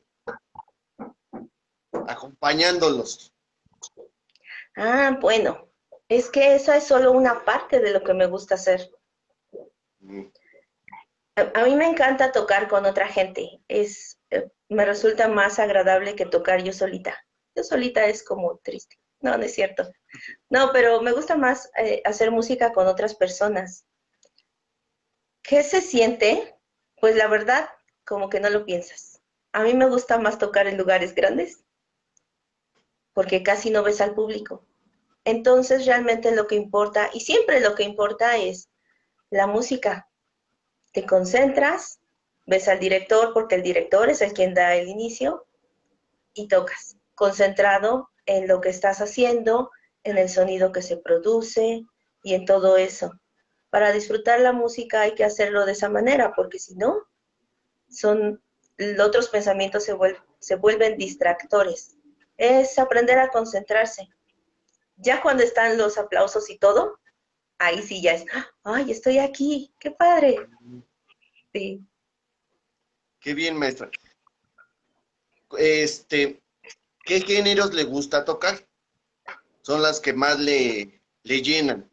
Speaker 1: acompañándolos.
Speaker 3: Ah, bueno, es que esa es solo una parte de lo que me gusta hacer. Mm. A, a mí me encanta tocar con otra gente. Es, eh, me resulta más agradable que tocar yo solita. Yo solita es como triste. No, no es cierto. No, pero me gusta más eh, hacer música con otras personas. ¿Qué se siente? Pues la verdad, como que no lo piensas. A mí me gusta más tocar en lugares grandes porque casi no ves al público. Entonces realmente lo que importa, y siempre lo que importa es la música. Te concentras, ves al director porque el director es el quien da el inicio y tocas, concentrado en lo que estás haciendo, en el sonido que se produce y en todo eso. Para disfrutar la música hay que hacerlo de esa manera, porque si no, son otros pensamientos se, vuel se vuelven distractores. Es aprender a concentrarse. Ya cuando están los aplausos y todo, ahí sí ya es, ¡ay, estoy aquí! ¡Qué padre! Sí.
Speaker 1: Qué bien, maestra. Este, ¿qué géneros le gusta tocar? Son las que más le, le llenan.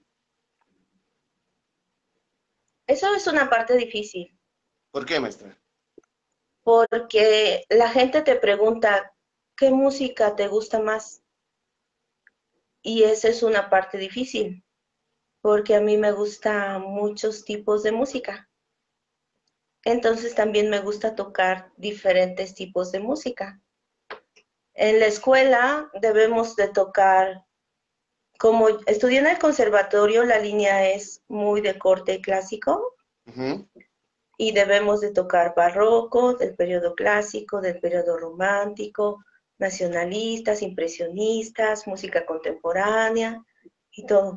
Speaker 3: Eso es una parte difícil,
Speaker 1: ¿Por qué, maestra?
Speaker 3: porque la gente te pregunta, ¿qué música te gusta más? Y esa es una parte difícil, porque a mí me gustan muchos tipos de música. Entonces también me gusta tocar diferentes tipos de música. En la escuela debemos de tocar, como estudié en el conservatorio, la línea es muy de corte clásico
Speaker 1: Uh-huh.
Speaker 3: y debemos de tocar barroco, del periodo clásico, del periodo romántico, nacionalistas, impresionistas, música contemporánea y todo.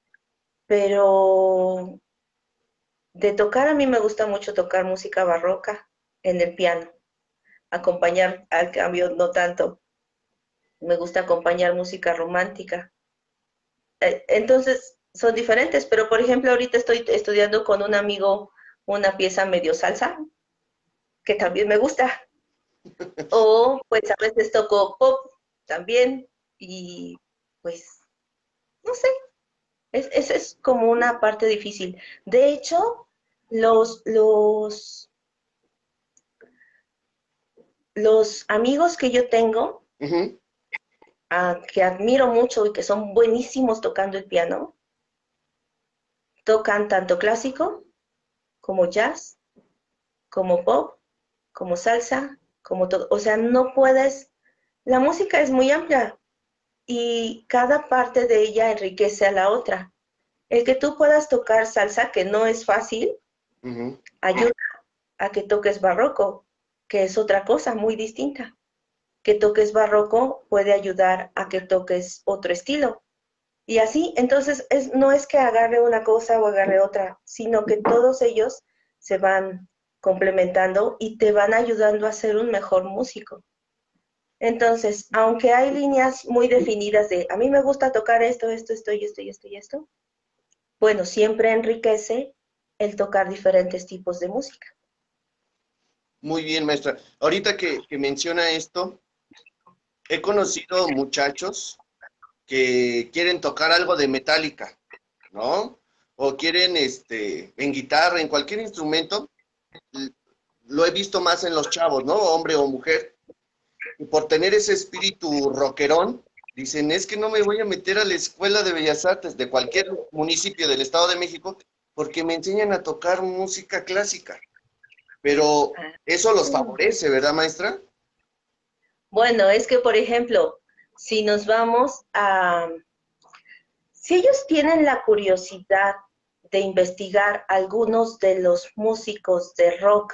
Speaker 3: Pero de tocar a mí me gusta mucho tocar música barroca en el piano, acompañar al cambio no tanto. Me gusta acompañar música romántica. Eh, Entonces, son diferentes, pero por ejemplo, ahorita estoy estudiando con un amigo una pieza medio salsa, que también me gusta. O pues a veces toco pop también y pues, no sé, es, es, es como una parte difícil. De hecho, los, los, los amigos que yo tengo,
Speaker 1: Uh-huh.
Speaker 3: a, que admiro mucho y que son buenísimos tocando el piano, tocan tanto clásico como jazz, como pop, como salsa, como todo. O sea, no puedes, la música es muy amplia y cada parte de ella enriquece a la otra. El que tú puedas tocar salsa, que no es fácil,
Speaker 1: Uh-huh.
Speaker 3: ayuda a que toques barroco, que es otra cosa muy distinta. Que toques barroco puede ayudar a que toques otro estilo. Y así, entonces, es, no es que agarre una cosa o agarre otra, sino que todos ellos se van complementando y te van ayudando a ser un mejor músico. Entonces, aunque hay líneas muy definidas de, a mí me gusta tocar esto, esto, esto y esto y esto y esto, bueno, siempre enriquece el tocar diferentes tipos de música.
Speaker 1: Muy bien, maestra. Ahorita que, que menciona esto, he conocido muchachos que quieren tocar algo de Metallica, ¿no? O quieren, este, en guitarra, en cualquier instrumento, l- lo he visto más en los chavos, ¿no? Hombre o mujer. Y por tener ese espíritu rockerón, dicen, es que no me voy a meter a la Escuela de Bellas Artes de cualquier municipio del Estado de México porque me enseñan a tocar música clásica. Pero eso los favorece, ¿verdad, maestra?
Speaker 3: Bueno, es que, por ejemplo, si nos vamos a... Si ellos tienen la curiosidad de investigar algunos de los músicos de rock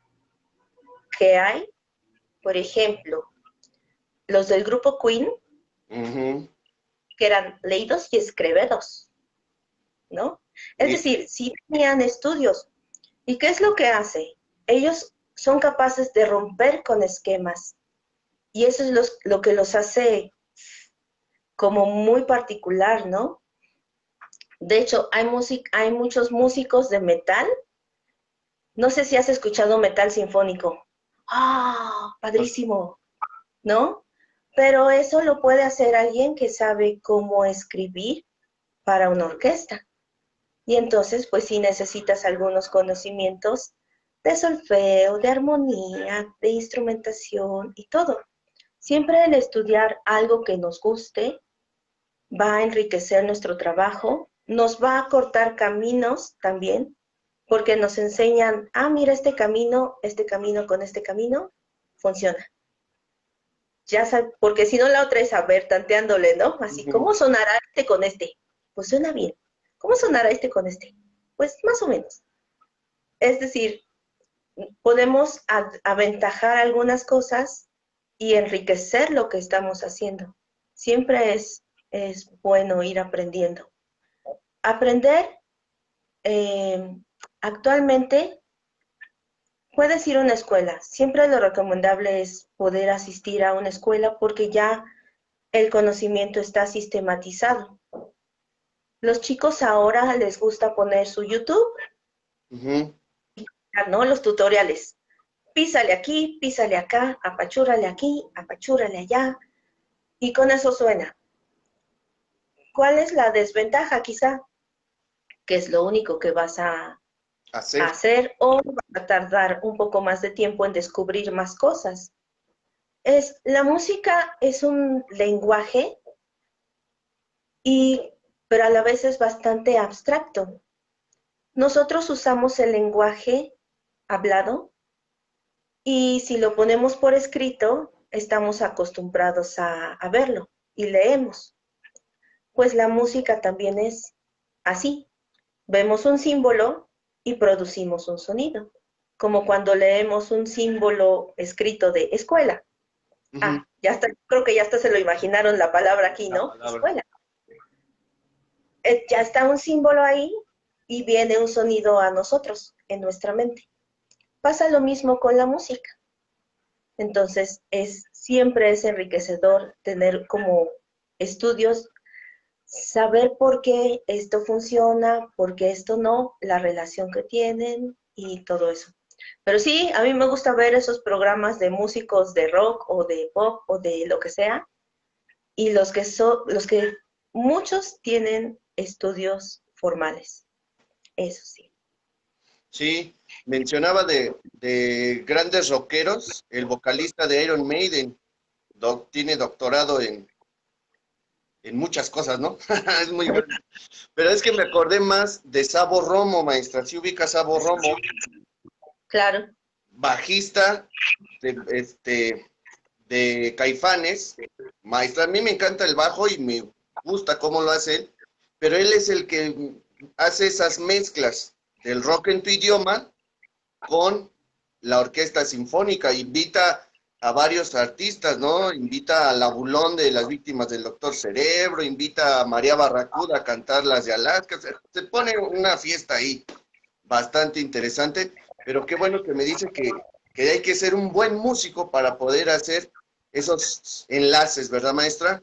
Speaker 3: que hay, por ejemplo, los del grupo Queen,
Speaker 1: Ujú.
Speaker 3: que eran leídos y escribidos, ¿no? Es
Speaker 1: Sí.
Speaker 3: decir, si tenían estudios. ¿Y qué es lo que hace? Ellos son capaces de romper con esquemas y eso es los, lo que los hace como muy particular, ¿no? De hecho, hay, music, hay muchos músicos de metal. No sé si has escuchado metal sinfónico. ¡Ah! Padrísimo, ¿no? Pero eso lo puede hacer alguien que sabe cómo escribir para una orquesta. Y entonces, pues sí necesitas algunos conocimientos de solfeo, de armonía, de instrumentación y todo. Siempre el estudiar algo que nos guste va a enriquecer nuestro trabajo, nos va a cortar caminos también, porque nos enseñan, ah, mira este camino, este camino con este camino, funciona. Ya sabes, porque si no la otra es a ver, tanteándole, ¿no? Así, ¿cómo sonará este con este? Pues suena bien. ¿Cómo sonará este con este? Pues más o menos. Es decir, podemos aventajar algunas cosas y enriquecer lo que estamos haciendo. Siempre es, es bueno ir aprendiendo. Aprender, eh, actualmente, puedes ir a una escuela. Siempre lo recomendable es poder asistir a una escuela porque ya el conocimiento está sistematizado. Los chicos ahora les gusta poner su YouTube, uh-huh. ¿no? Los tutoriales. Písale aquí, písale acá, apachúrale aquí, apachúrale allá, y con eso suena. ¿Cuál es la desventaja quizá? Que es lo único que vas a hacer, a hacer o vas a tardar un poco más de tiempo en descubrir más cosas. Es, la música es un lenguaje, y, pero a la vez es bastante abstracto. Nosotros usamos el lenguaje hablado y si lo ponemos por escrito, estamos acostumbrados a, a verlo y leemos. Pues la música también es así. Vemos un símbolo y producimos un sonido. Como cuando leemos un símbolo escrito de escuela. Uh-huh. Ah, ya está, creo que ya hasta se lo imaginaron la palabra aquí, ¿no? Escuela. Eh, ya está un símbolo ahí y viene un sonido a nosotros, en nuestra mente. Pasa lo mismo con la música. Entonces, es, siempre es enriquecedor tener como estudios, saber por qué esto funciona, por qué esto no, la relación que tienen y todo eso. Pero sí, a mí me gusta ver esos programas de músicos de rock o de pop o de lo que sea, y los que son, los que muchos tienen estudios formales, eso sí.
Speaker 1: Sí, mencionaba de, de grandes rockeros, el vocalista de Iron Maiden, doc, tiene doctorado en, en muchas cosas, ¿no? Es muy bueno. Pero es que me acordé más de Sabo Romo, maestra. ¿Sí ubica a Sabo Romo?
Speaker 3: Claro.
Speaker 1: Bajista de, este, de Caifanes, maestra. A mí me encanta el bajo y me gusta cómo lo hace él, pero él es el que hace esas mezclas del rock en tu idioma con la orquesta sinfónica. Invita a varios artistas, ¿no? Invita a La Bulón de las Víctimas del Doctor Cerebro, invita a María Barracuda a cantar las de Alaska. Se, se pone una fiesta ahí bastante interesante, pero qué bueno que me dice que, que hay que ser un buen músico para poder hacer esos enlaces, ¿verdad, maestra?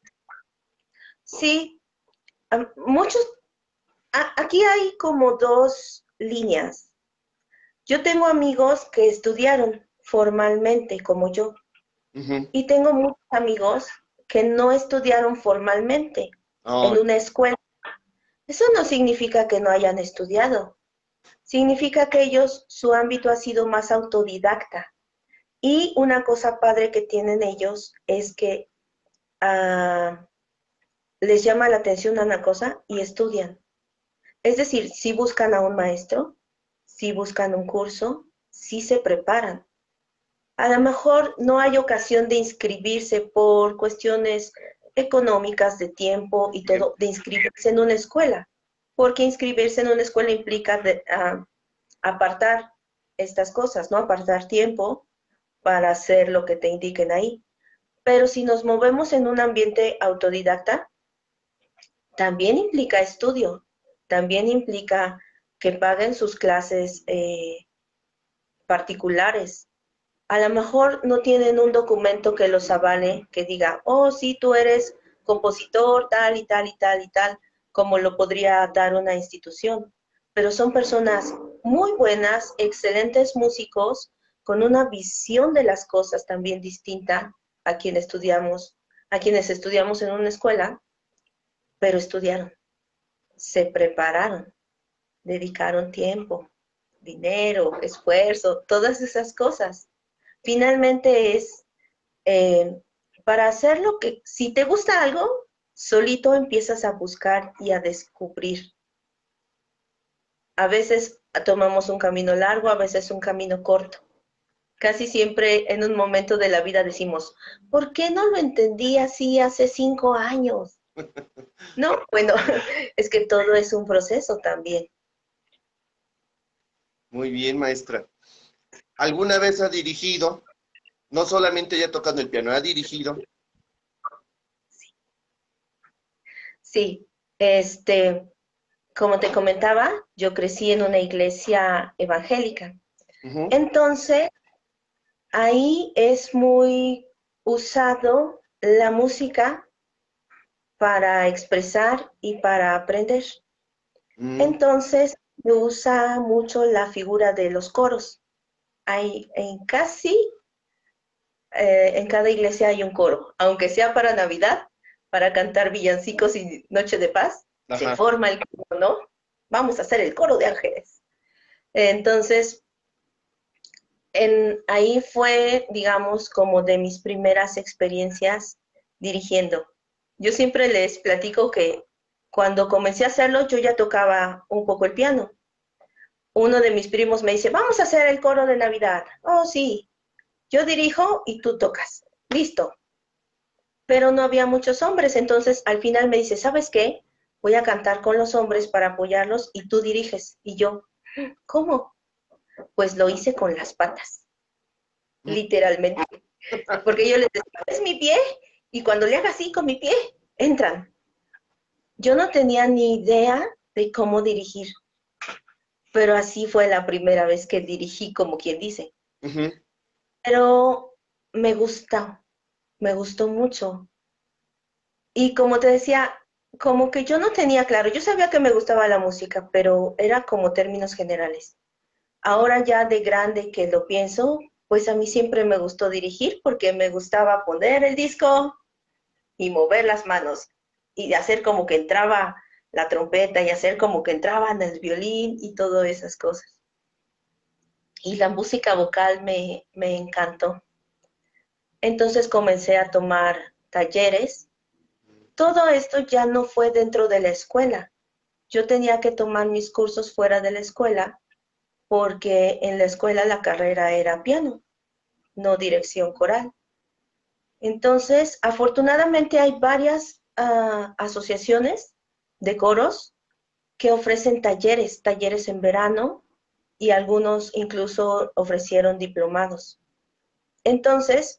Speaker 3: Sí, muchos, aquí hay como dos líneas. Yo tengo amigos que estudiaron formalmente, como yo, uh-huh. y tengo muchos amigos que no estudiaron formalmente oh. en una escuela. Eso no significa que no hayan estudiado. Significa que ellos, su ámbito ha sido más autodidacta. Y una cosa padre que tienen ellos es que uh, les llama la atención una cosa y estudian. Es decir, si buscan a un maestro, si buscan un curso, si se preparan. A lo mejor no hay ocasión de inscribirse por cuestiones económicas, de tiempo y todo, de inscribirse en una escuela, porque inscribirse en una escuela implica de, uh, apartar estas cosas, ¿no? Apartar tiempo para hacer lo que te indiquen ahí. Pero si nos movemos en un ambiente autodidacta, también implica estudio, también implica que paguen sus clases eh, particulares. A lo mejor no tienen un documento que los avale, que diga, oh, sí, tú eres compositor, tal y tal y tal y tal, como lo podría dar una institución. Pero son personas muy buenas, excelentes músicos, con una visión de las cosas también distinta a quien estudiamos, a quienes estudiamos en una escuela, pero estudiaron, se prepararon, dedicaron tiempo, dinero, esfuerzo, todas esas cosas. Finalmente es eh, para hacer lo que, si te gusta algo, solito empiezas a buscar y a descubrir. A veces tomamos un camino largo, a veces un camino corto. Casi siempre en un momento de la vida decimos, ¿por qué no lo entendí así hace cinco años? No, bueno, es que todo es un proceso también.
Speaker 1: Muy bien, maestra. ¿Alguna vez ha dirigido? No solamente ya tocando el piano, ha dirigido.
Speaker 3: Sí, este, como te comentaba, yo crecí en una iglesia evangélica.
Speaker 1: Uh-huh.
Speaker 3: Entonces, ahí es muy usado la música para expresar y para aprender.
Speaker 1: Mm.
Speaker 3: Entonces, se usa mucho la figura de los coros. Hay en casi, eh, en cada iglesia hay un coro, aunque sea para Navidad, para cantar villancicos y Noche de Paz,
Speaker 1: Ajá.
Speaker 3: Se forma el coro, ¿no? Vamos a hacer el coro de ángeles. Entonces, en, ahí fue, digamos, como de mis primeras experiencias dirigiendo. Yo siempre les platico que cuando comencé a hacerlo, yo ya tocaba un poco el piano. Uno de mis primos me dice, vamos a hacer el coro de Navidad. Oh, sí, yo dirijo y tú tocas. Listo. Pero no había muchos hombres, entonces al final me dice, ¿sabes qué? Voy a cantar con los hombres para apoyarlos y tú diriges. Y yo, ¿cómo? Pues lo hice con las patas, literalmente. Porque yo les decía, ¿es mi pie? Y cuando le haga así con mi pie, entran. Yo no tenía ni idea de cómo dirigir, pero así fue la primera vez que dirigí, como quien dice.
Speaker 1: Uh-huh.
Speaker 3: Pero me gustó, me gustó mucho. Y como te decía, como que yo no tenía claro, yo sabía que me gustaba la música, pero era como términos generales. Ahora ya de grande que lo pienso, pues a mí siempre me gustó dirigir porque me gustaba poner el disco y mover las manos y de hacer como que entraba la trompeta y hacer como que entraba en el violín y todas esas cosas. Y la música vocal me, me encantó. Entonces comencé a tomar talleres. Todo esto ya no fue dentro de la escuela. Yo tenía que tomar mis cursos fuera de la escuela porque en la escuela la carrera era piano, no dirección coral. Entonces, afortunadamente hay varias uh, asociaciones de coros que ofrecen talleres, talleres en verano, y algunos incluso ofrecieron diplomados. Entonces,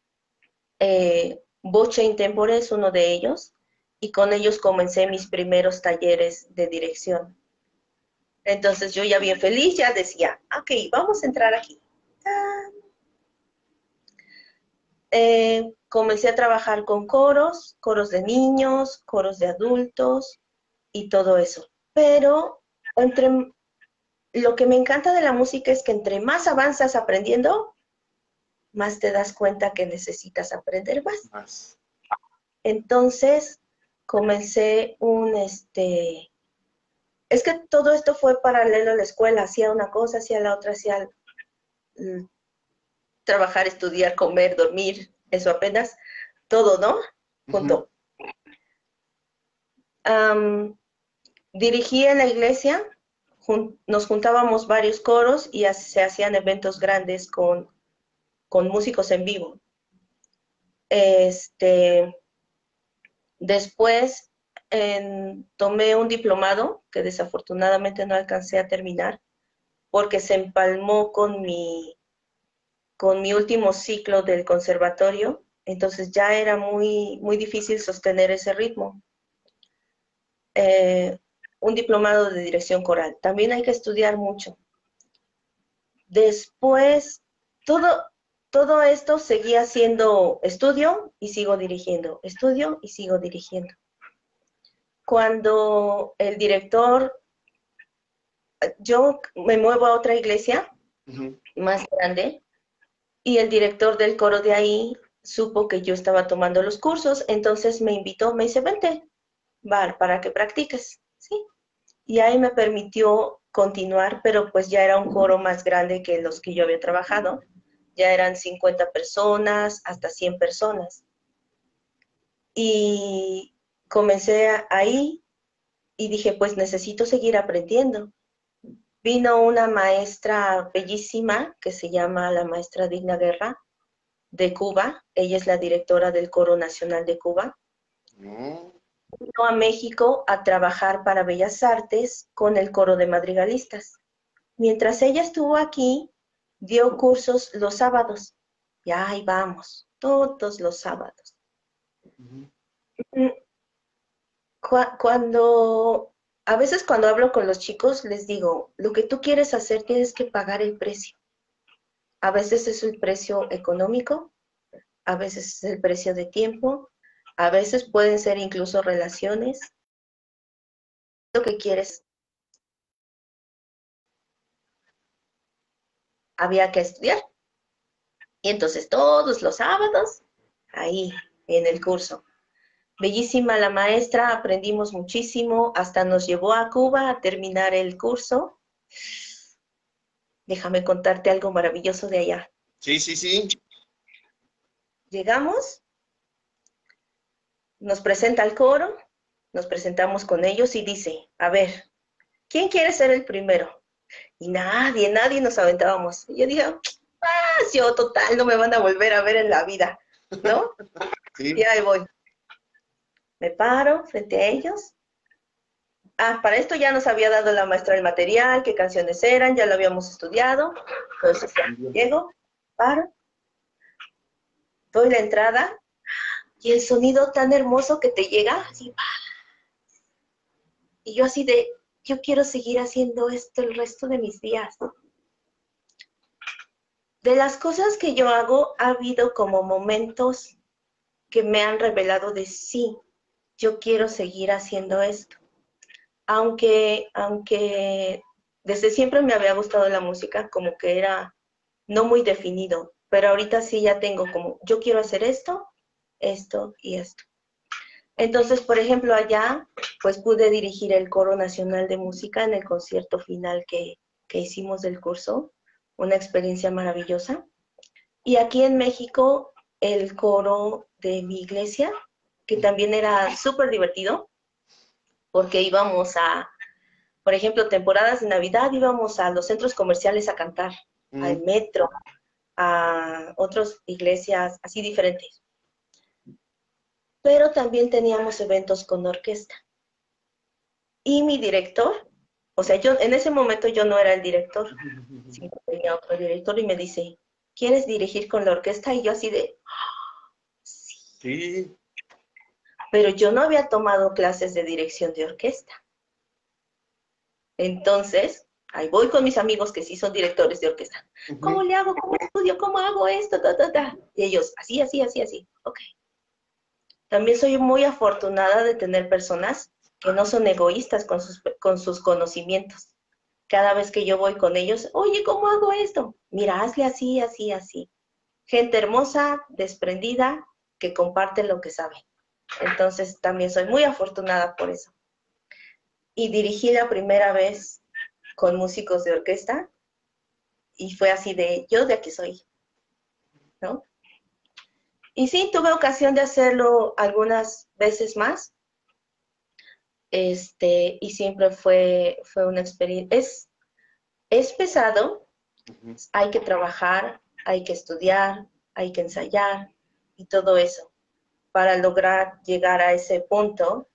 Speaker 3: eh, Voce Intempore es uno de ellos, y con ellos comencé mis primeros talleres de dirección. Entonces yo ya bien feliz, ya decía, ok, vamos a entrar aquí. Eh, comencé a trabajar con coros, coros de niños, coros de adultos y todo eso. Pero entre, lo que me encanta de la música es que entre más avanzas aprendiendo, más te das cuenta que necesitas aprender más. más. Entonces comencé un, este, es que todo esto fue paralelo a la escuela, hacía una cosa, hacía la otra, hacía mm, trabajar, estudiar, comer, dormir, eso apenas, todo, ¿no? Junto. Uh-huh. Um, dirigí en la iglesia, jun nos juntábamos varios coros y se hacían eventos grandes con, con músicos en vivo. Este, después en, tomé un diplomado que desafortunadamente no alcancé a terminar porque se empalmó con mi, con mi último ciclo del conservatorio, entonces ya era muy, muy difícil sostener ese ritmo. Eh, un diplomado de dirección coral. También hay que estudiar mucho. Después, todo, todo esto seguía siendo estudio y sigo dirigiendo, estudio y sigo dirigiendo. Cuando el director, yo me muevo a otra iglesia uh-huh. más grande, y el director del coro de ahí supo que yo estaba tomando los cursos, entonces me invitó, me dice, vente, Bar, para que practiques, ¿sí? Y ahí me permitió continuar, pero pues ya era un coro más grande que los que yo había trabajado. Ya eran cincuenta personas, hasta cien personas. Y comencé ahí y dije, pues necesito seguir aprendiendo. Vino una maestra bellísima que se llama la maestra Digna Guerra de Cuba. Ella es la directora del Coro Nacional de Cuba.
Speaker 1: Mm.
Speaker 3: Vino a México a trabajar para Bellas Artes con el coro de madrigalistas. Mientras ella estuvo aquí, dio cursos los sábados. Y ahí vamos, todos los sábados. Uh-huh. Cuando, a veces cuando hablo con los chicos, les digo, lo que tú quieres hacer tienes que pagar el precio. A veces es el precio económico, a veces es el precio de tiempo, a veces pueden ser incluso relaciones. Lo que quieres. Había que estudiar. Y entonces todos los sábados, ahí, en el curso. Bellísima la maestra, aprendimos muchísimo, hasta nos llevó a Cuba a terminar el curso. Déjame contarte algo maravilloso de allá.
Speaker 1: Sí, sí, sí.
Speaker 3: Llegamos, nos presenta el coro, nos presentamos con ellos y dice, a ver, ¿quién quiere ser el primero? Y nadie, nadie nos aventábamos. Y yo dije, ah, yo total, no me van a volver a ver en la vida, ¿no?
Speaker 1: Sí.
Speaker 3: Y ahí voy. Me paro frente a ellos. Ah, para esto ya nos había dado la maestra el material, qué canciones eran, ya lo habíamos estudiado. Entonces ya llego, paro, doy la entrada y el sonido tan hermoso que te llega, así, y yo así de, yo quiero seguir haciendo esto el resto de mis días. De las cosas que yo hago, ha habido como momentos que me han revelado de sí, yo quiero seguir haciendo esto. Aunque, aunque desde siempre me había gustado la música, como que era no muy definido, pero ahorita sí ya tengo como, yo quiero hacer esto, esto y esto. Entonces, por ejemplo, allá, pues pude dirigir el Coro Nacional de Música en el concierto final que, que hicimos del curso, una experiencia maravillosa. Y aquí en México, el coro de mi iglesia, que también era súper divertido, porque íbamos a, por ejemplo, temporadas de Navidad, íbamos a los centros comerciales a cantar, mm. al metro, a otras iglesias así diferentes. Pero también teníamos eventos con orquesta. Y mi director, o sea, yo en ese momento yo no era el director, sino tenía otro director y me dice, ¿quieres dirigir con la orquesta? Y yo así de, oh, sí.
Speaker 1: Sí.
Speaker 3: Pero yo no había tomado clases de dirección de orquesta. Entonces, ahí voy con mis amigos que sí son directores de orquesta. Uh-huh. ¿Cómo le hago? ¿Cómo estudio? ¿Cómo hago esto? Ta, ta, ta. Y ellos, así, así, así, así. Ok. También soy muy afortunada de tener personas que no son egoístas con sus, con sus conocimientos. Cada vez que yo voy con ellos, oye, ¿cómo hago esto? Mira, hazle así, así, así. Gente hermosa, desprendida, que comparte lo que sabe. Entonces, también soy muy afortunada por eso. Y dirigí la primera vez con músicos de orquesta y fue así de, yo de aquí soy, ¿no? Y sí, tuve ocasión de hacerlo algunas veces más, este, y siempre fue, fue una experiencia. Es, es pesado, uh-huh. Hay que trabajar, hay que estudiar, hay que ensayar y todo eso para lograr llegar a ese punto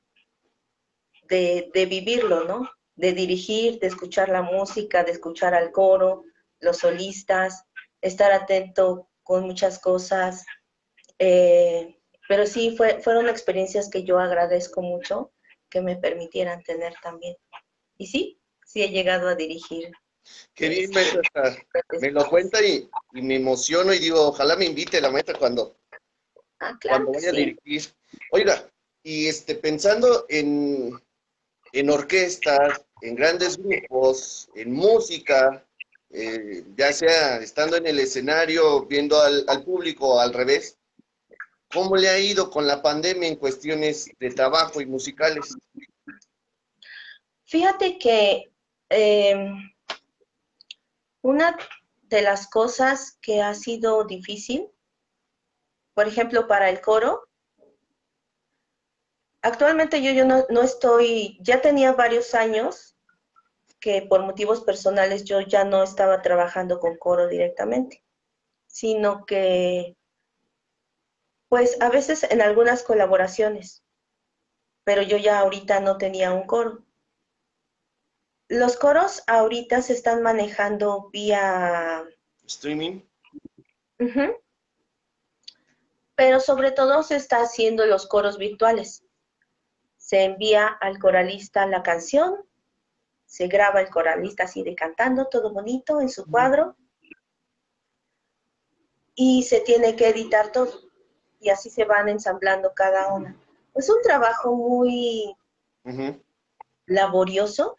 Speaker 3: de, de vivirlo, ¿no? De dirigir, de escuchar la música, de escuchar al coro, los solistas, estar atento con muchas cosas. Eh, pero sí, fue, fueron experiencias que yo agradezco mucho que me permitieran tener también. Y sí, sí he llegado a dirigir.
Speaker 1: Qué bien, maestra. Me lo cuenta y, y me emociono y digo, ojalá me invite la maestra cuando,
Speaker 3: ah, claro
Speaker 1: cuando vaya
Speaker 3: sí.
Speaker 1: a dirigir. Oiga, y este, pensando en, en orquestas, en grandes grupos, en música, eh, ya sea estando en el escenario, viendo al, al público o al revés, ¿cómo le ha ido con la pandemia en cuestiones de trabajo y musicales?
Speaker 3: Fíjate que Eh, una de las cosas que ha sido difícil, por ejemplo, para el coro, actualmente yo, yo no, no estoy, ya tenía varios años que por motivos personales yo ya no estaba trabajando con coro directamente, sino que pues a veces en algunas colaboraciones, pero yo ya ahorita no tenía un coro. Los coros ahorita se están manejando vía
Speaker 1: Streaming.
Speaker 3: uh-huh, pero sobre todo se está haciendo los coros virtuales. Se envía al coralista la canción, se graba el coralista así de cantando, todo bonito en su cuadro, y se tiene que editar todo, y así se van ensamblando cada una. Es un trabajo muy uh-huh. laborioso,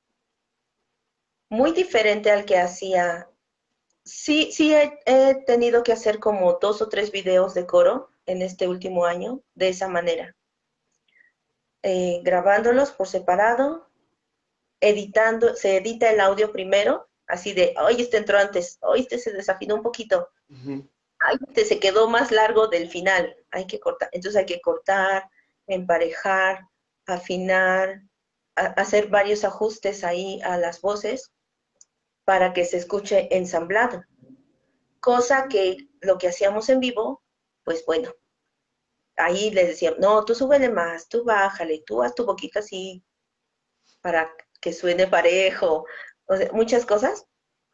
Speaker 3: muy diferente al que hacía. Sí, sí he, he tenido que hacer como dos o tres videos de coro en este último año, de esa manera. Eh, grabándolos por separado, editando, se edita el audio primero, así de, oye, este entró antes, oye, este se desafinó un poquito, uh-huh. Ay, este se quedó más largo del final, hay que cortar, entonces hay que cortar, emparejar, afinar, a, hacer varios ajustes ahí a las voces para que se escuche ensamblado, cosa que lo que hacíamos en vivo, pues bueno, ahí les decía, no, tú súbele más, tú bájale, tú haz tu boquita así, para que suene parejo, o sea, muchas cosas,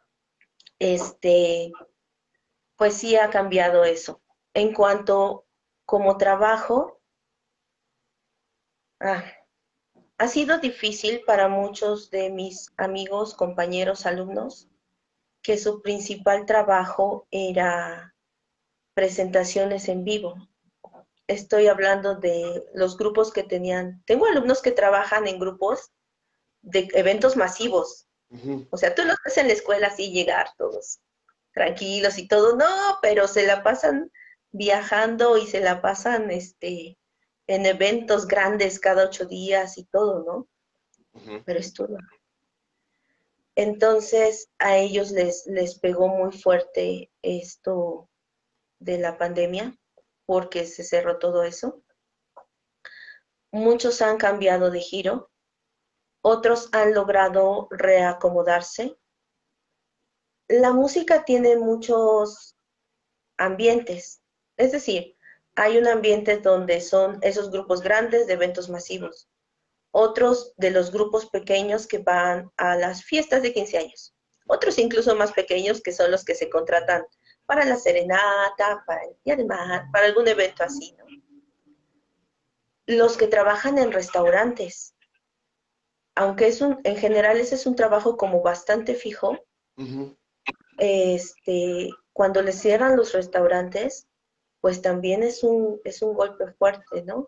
Speaker 3: este, pues sí ha cambiado eso. En cuanto como trabajo, ah, ha sido difícil para muchos de mis amigos, compañeros, alumnos, que su principal trabajo era presentaciones en vivo. Estoy hablando de los grupos que tenían, tengo alumnos que trabajan en grupos de eventos masivos. Uh-huh. O sea, tú los ves en la escuela así llegar todos tranquilos y todo, no, pero se la pasan viajando y se la pasan este, en eventos grandes cada ocho días y todo, ¿no? Uh-huh. Pero es todo. Entonces, a ellos les, les pegó muy fuerte esto de la pandemia, porque se cerró todo eso. Muchos han cambiado de giro, otros han logrado reacomodarse. La música tiene muchos ambientes, es decir, hay un ambiente donde son esos grupos grandes de eventos masivos, otros de los grupos pequeños que van a las fiestas de quince años, otros incluso más pequeños que son los que se contratan para la serenata, para el día de mar, para algún evento así, ¿no? Los que trabajan en restaurantes, aunque es un, en general ese es un trabajo como bastante fijo, uh-huh. este, cuando les cierran los restaurantes, pues también es un, es un golpe fuerte, ¿no?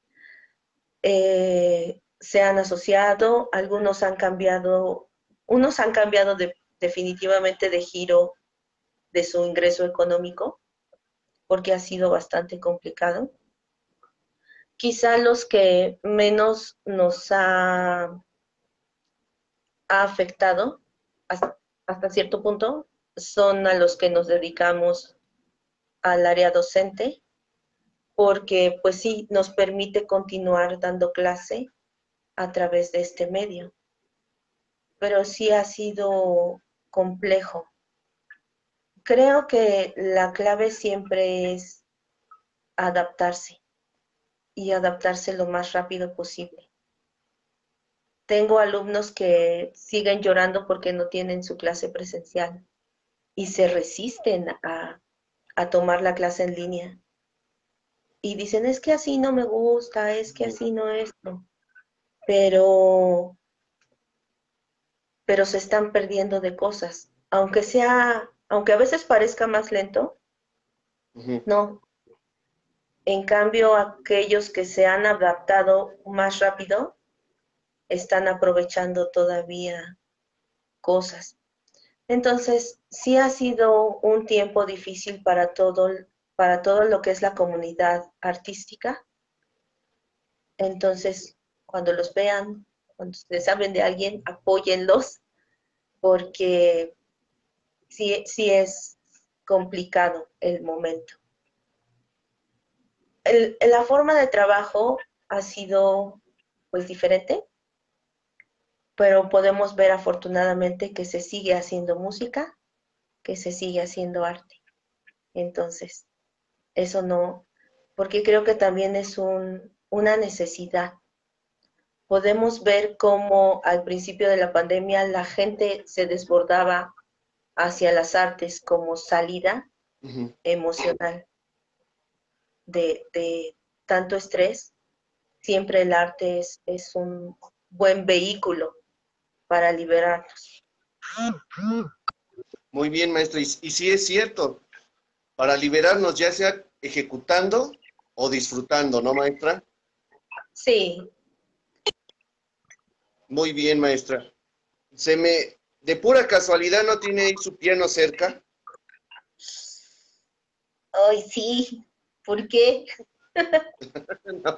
Speaker 3: Eh, se han asociado, algunos han cambiado, unos han cambiado de, definitivamente de giro de su ingreso económico, porque ha sido bastante complicado. Quizá los que menos nos ha, ha afectado hasta, hasta cierto punto son a los que nos dedicamos al área docente, porque pues sí nos permite continuar dando clase a través de este medio. Pero sí ha sido complejo. Creo que la clave siempre es adaptarse y adaptarse lo más rápido posible. Tengo alumnos que siguen llorando porque no tienen su clase presencial y se resisten a, a tomar la clase en línea. Y dicen, es que así no me gusta, es que así no es. No. Pero, pero se están perdiendo de cosas. Aunque sea, aunque a veces parezca más lento, uh-huh. No. En cambio, aquellos que se han adaptado más rápido, están aprovechando todavía cosas. Entonces, sí ha sido un tiempo difícil para todo, para todo lo que es la comunidad artística. Entonces, cuando los vean, cuando ustedes saben de alguien, apóyenlos, porque sí, sí es complicado el momento. El, la forma de trabajo ha sido pues diferente, pero podemos ver afortunadamente que se sigue haciendo música, que se sigue haciendo arte. Entonces, eso no, porque creo que también es un, una necesidad. Podemos ver cómo al principio de la pandemia la gente se desbordaba hacia las artes como salida uh-huh. emocional de, de tanto estrés. Siempre el arte es, es un buen vehículo para liberarnos.
Speaker 1: Muy bien, maestro. Y, y sí es cierto, para liberarnos ya sea ejecutando o disfrutando, ¿no, maestra?
Speaker 3: Sí.
Speaker 1: Muy bien, maestra. Se me, de pura casualidad, ¿no tiene ahí su piano cerca?
Speaker 3: Ay, sí. ¿Por qué?
Speaker 1: No.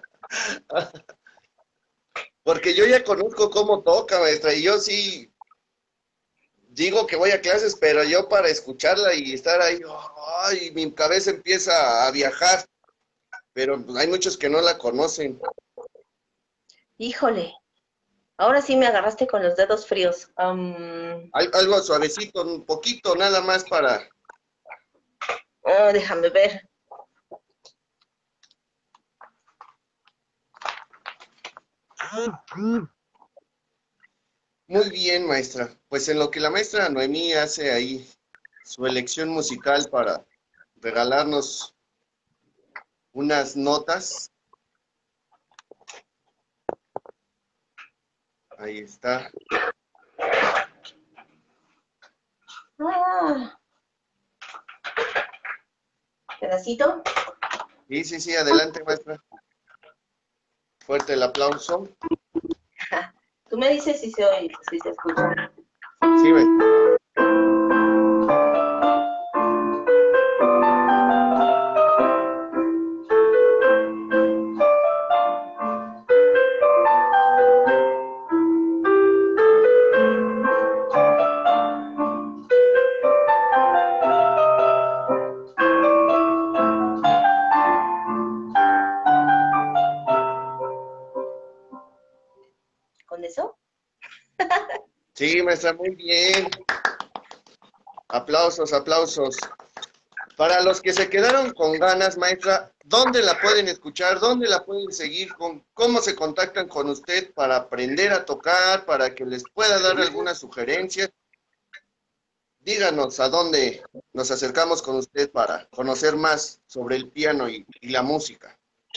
Speaker 1: Porque yo ya conozco cómo toca, maestra, y yo sí digo que voy a clases, pero yo para escucharla y estar ahí, ay, mi cabeza empieza a viajar, pero hay muchos que no la conocen.
Speaker 3: Híjole, ahora sí me agarraste con los dedos fríos. Um...
Speaker 1: Al, algo suavecito, un poquito, nada más para...
Speaker 3: Oh, déjame ver.
Speaker 1: Muy bien, maestra. Pues en lo que la maestra Noemí hace ahí su elección musical para regalarnos unas notas. Ahí está.
Speaker 3: Ah. ¿Pedacito?
Speaker 1: Sí, sí, sí, adelante, maestra. Fuerte el aplauso.
Speaker 3: Tú me dices si se oye, si se escucha.
Speaker 1: Sí, maestra.
Speaker 3: ¿Con eso?
Speaker 1: Sí, maestra, muy bien. Aplausos, aplausos. Para los que se quedaron con ganas, maestra, ¿dónde la pueden escuchar? ¿Dónde la pueden seguir? Con, ¿Cómo se contactan con usted para aprender a tocar, para que les pueda dar algunas sugerencias? Díganos a dónde nos acercamos con usted para conocer más sobre el piano y, y la música.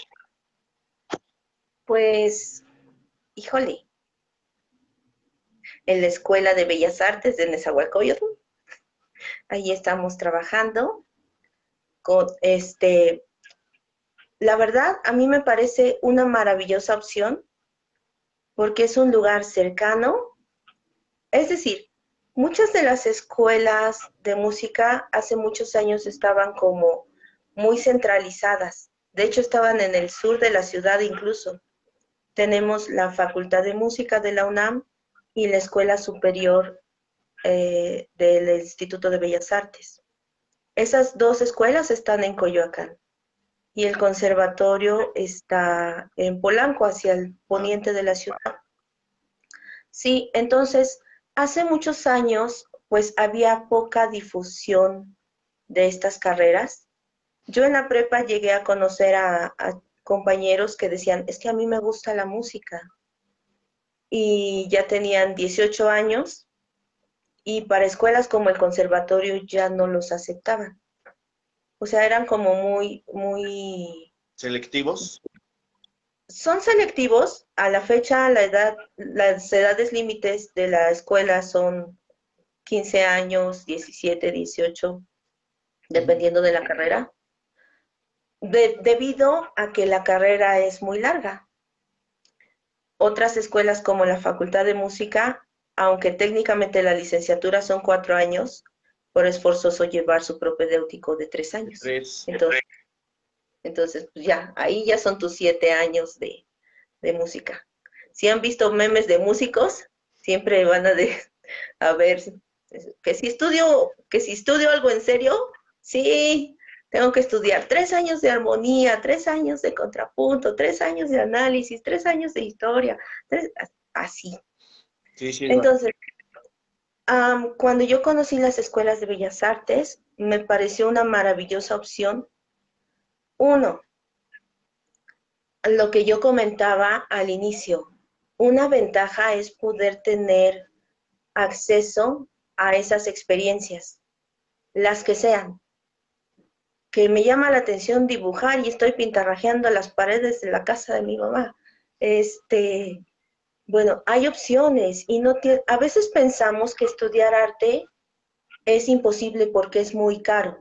Speaker 3: Pues, híjole, en la Escuela de Bellas Artes de Nezahualcóyotl. Ahí estamos trabajando con este, la verdad a mí me parece una maravillosa opción porque es un lugar cercano, es decir, muchas de las escuelas de música hace muchos años estaban como muy centralizadas, de hecho estaban en el sur de la ciudad incluso. Tenemos la Facultad de Música de la UNAM y la Escuela Superior eh, del Instituto de Bellas Artes. Esas dos escuelas están en Coyoacán y el conservatorio está en Polanco, hacia el poniente de la ciudad. Sí, entonces, hace muchos años, pues había poca difusión de estas carreras. Yo en la prepa llegué a conocer a, a compañeros que decían, es que a mí me gusta la música. Y ya tenían dieciocho años y para escuelas como el conservatorio ya no los aceptaban. O sea, eran como muy, muy...
Speaker 1: ¿Selectivos?
Speaker 3: Son selectivos. A la fecha, la edad, las edades límites de la escuela son quince años, diecisiete, dieciocho, dependiendo de la carrera. De, debido a que la carrera es muy larga. Otras escuelas como la Facultad de Música, aunque técnicamente la licenciatura son cuatro años, por es forzoso llevar su propedéutico de tres años.
Speaker 1: Tres.
Speaker 3: Entonces, entonces pues ya, ahí ya son tus siete años de, de música. Si han visto memes de músicos, siempre van a, de, a ver, que si estudio, que si estudio algo en serio, sí, tengo que estudiar tres años de armonía, tres años de contrapunto, tres años de análisis, tres años de historia, tres, así.
Speaker 1: Sí, sí, es verdad.
Speaker 3: Entonces, um, cuando yo conocí las escuelas de Bellas Artes, me pareció una maravillosa opción. Uno, lo que yo comentaba al inicio, una ventaja es poder tener acceso a esas experiencias, las que sean. Que me llama la atención dibujar y estoy pintarrajeando las paredes de la casa de mi mamá. Este, bueno, hay opciones y no tiene, a veces pensamos que estudiar arte es imposible porque es muy caro.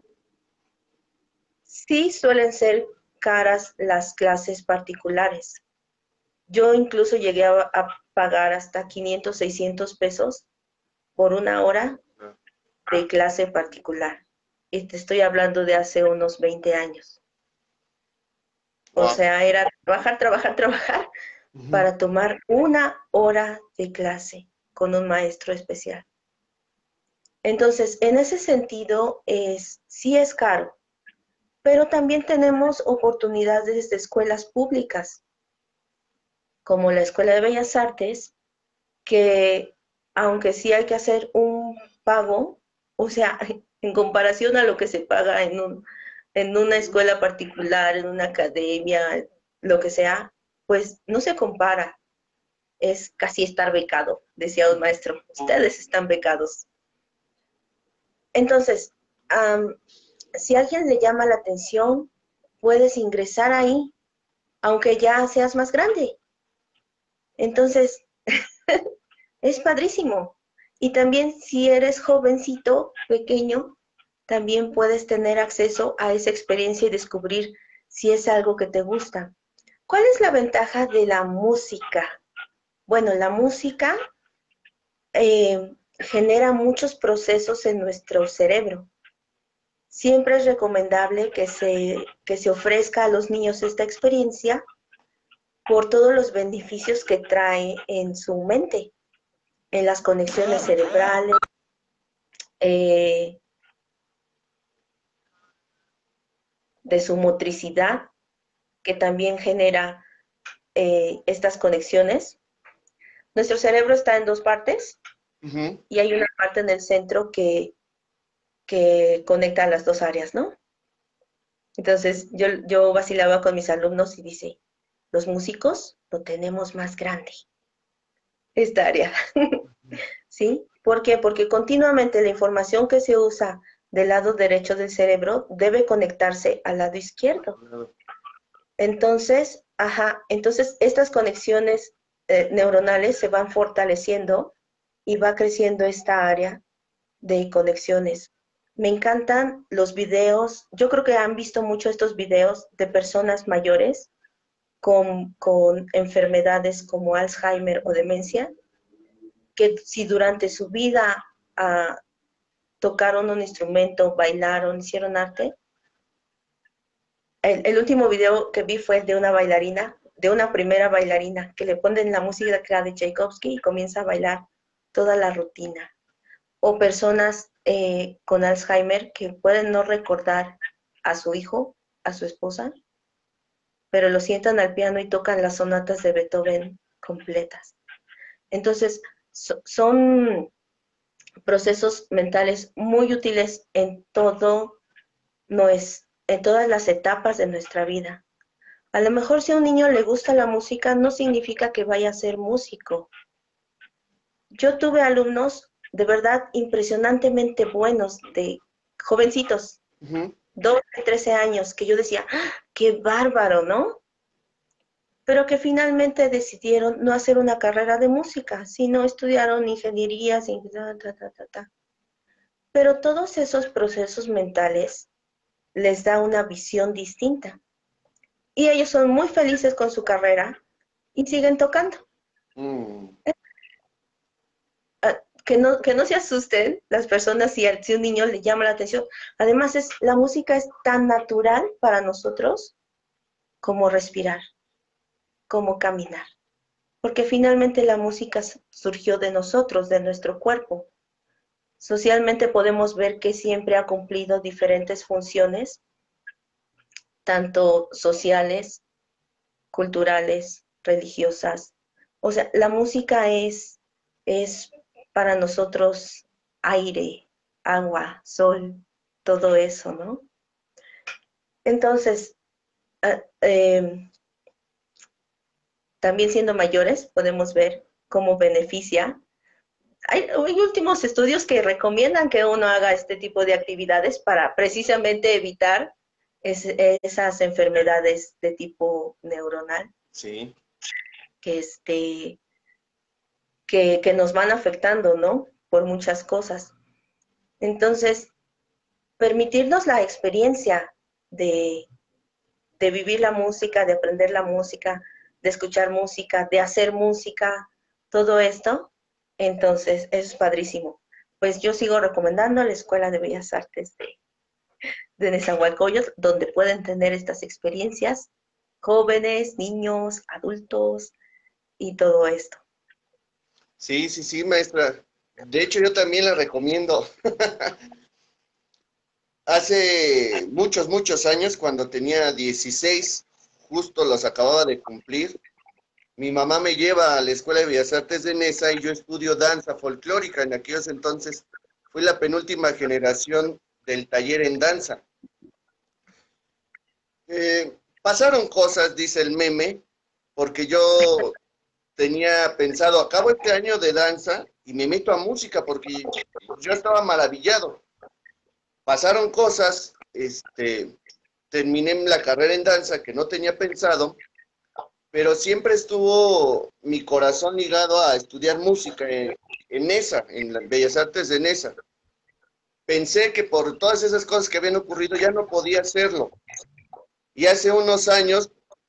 Speaker 3: Sí suelen ser caras las clases particulares. Yo incluso llegué a, a pagar hasta quinientos, seiscientos pesos por una hora de clase particular. Y te estoy hablando de hace unos veinte años. O
Speaker 1: Wow.
Speaker 3: sea, era trabajar, trabajar, trabajar
Speaker 1: Ujú.
Speaker 3: para tomar una hora de clase con un maestro especial. Entonces, en ese sentido, es, sí es caro, pero también tenemos oportunidades de escuelas públicas, como la Escuela de Bellas Artes, que aunque sí hay que hacer un pago, o sea, en comparación a lo que se paga en, un, en una escuela particular, en una academia, lo que sea, pues no se compara. Es casi estar becado, decía un maestro. Ustedes están becados. Entonces, um, si a alguien le llama la atención, puedes ingresar ahí, aunque ya seas más grande. Entonces, es padrísimo. Y también si eres jovencito, pequeño, también puedes tener acceso a esa experiencia y descubrir si es algo que te gusta. ¿Cuál es la ventaja de la música? Bueno, la música eh, genera muchos procesos en nuestro cerebro. Siempre es recomendable que se, que se ofrezca a los niños esta experiencia por todos los beneficios que trae en su mente, en las conexiones cerebrales, eh, de su motricidad, que también genera eh, estas conexiones. Nuestro cerebro está en dos partes
Speaker 1: Ujú.
Speaker 3: y hay una parte en el centro que, que conecta las dos áreas, ¿no? Entonces yo, yo vacilaba con mis alumnos y dice, los músicos lo tenemos más grande, esta área, ¿sí? ¿Por qué? Porque continuamente la información que se usa del lado derecho del cerebro debe conectarse al lado izquierdo. Entonces, ajá, entonces estas conexiones eh, neuronales se van fortaleciendo y va creciendo esta área de conexiones. Me encantan los videos, yo creo que han visto mucho estos videos de personas mayores con, con enfermedades como Alzheimer o demencia, que si durante su vida uh, tocaron un instrumento, bailaron, hicieron arte. El, el último video que vi fue de una bailarina, de una primera bailarina, que le ponen la música de Tchaikovsky y comienza a bailar toda la rutina. O personas eh, con Alzheimer que pueden no recordar a su hijo, a su esposa, pero lo sientan al piano y tocan las sonatas de Beethoven completas. Entonces, so, son procesos mentales muy útiles en todo, no es, en todas las etapas de nuestra vida. A lo mejor si a un niño le gusta la música, no significa que vaya a ser músico. Yo tuve alumnos de verdad impresionantemente buenos, de jovencitos,
Speaker 1: Ujú.
Speaker 3: doce, trece años, que yo decía, ¡ah, qué bárbaro!, ¿no? Pero que finalmente decidieron no hacer una carrera de música, sino estudiaron ingenierías, ta, ta, ta, ta, ta. Pero todos esos procesos mentales les da una visión distinta. Y ellos son muy felices con su carrera y siguen tocando.
Speaker 1: Mm.
Speaker 3: Que no, que no se asusten las personas si, si un niño le llama la atención. Además, es, la música es tan natural para nosotros como respirar, como caminar. Porque finalmente la música surgió de nosotros, de nuestro cuerpo. socialmente podemos ver que siempre ha cumplido diferentes funciones, tanto sociales, culturales, religiosas. O sea, la música es, es para nosotros aire, agua, sol, todo eso, ¿no? Entonces, uh, eh, también siendo mayores podemos ver cómo beneficia. Hay, hay últimos estudios que recomiendan que uno haga este tipo de actividades para precisamente evitar es, esas enfermedades de tipo neuronal.
Speaker 1: Sí.
Speaker 3: Que, este, que, que nos van afectando, ¿no? Por muchas cosas. Entonces, permitirnos la experiencia de, de vivir la música, de aprender la música, de escuchar música, de hacer música, todo esto, entonces es padrísimo. Pues yo sigo recomendando la Escuela de Bellas Artes de, de Nezahualcóyotl, donde pueden tener estas experiencias, jóvenes, niños, adultos y todo esto.
Speaker 1: Sí, sí, sí, maestra. De hecho, yo también la recomiendo. Hace muchos, muchos años, cuando tenía dieciséis, justo los acababa de cumplir, mi mamá me lleva a la Escuela de Bellas Artes de Neza y yo estudio danza folclórica. En aquellos entonces fui la penúltima generación del taller en danza. Eh, pasaron cosas, dice el meme, porque yo tenía pensado, acabo este año de danza y me meto a música porque yo estaba maravillado. Pasaron cosas, este, terminé la carrera en danza que no tenía pensado, pero siempre estuvo mi corazón ligado a estudiar música en, en Neza, en las Bellas Artes de Neza. Pensé que por todas esas cosas que habían ocurrido ya no podía hacerlo. Y hace unos años,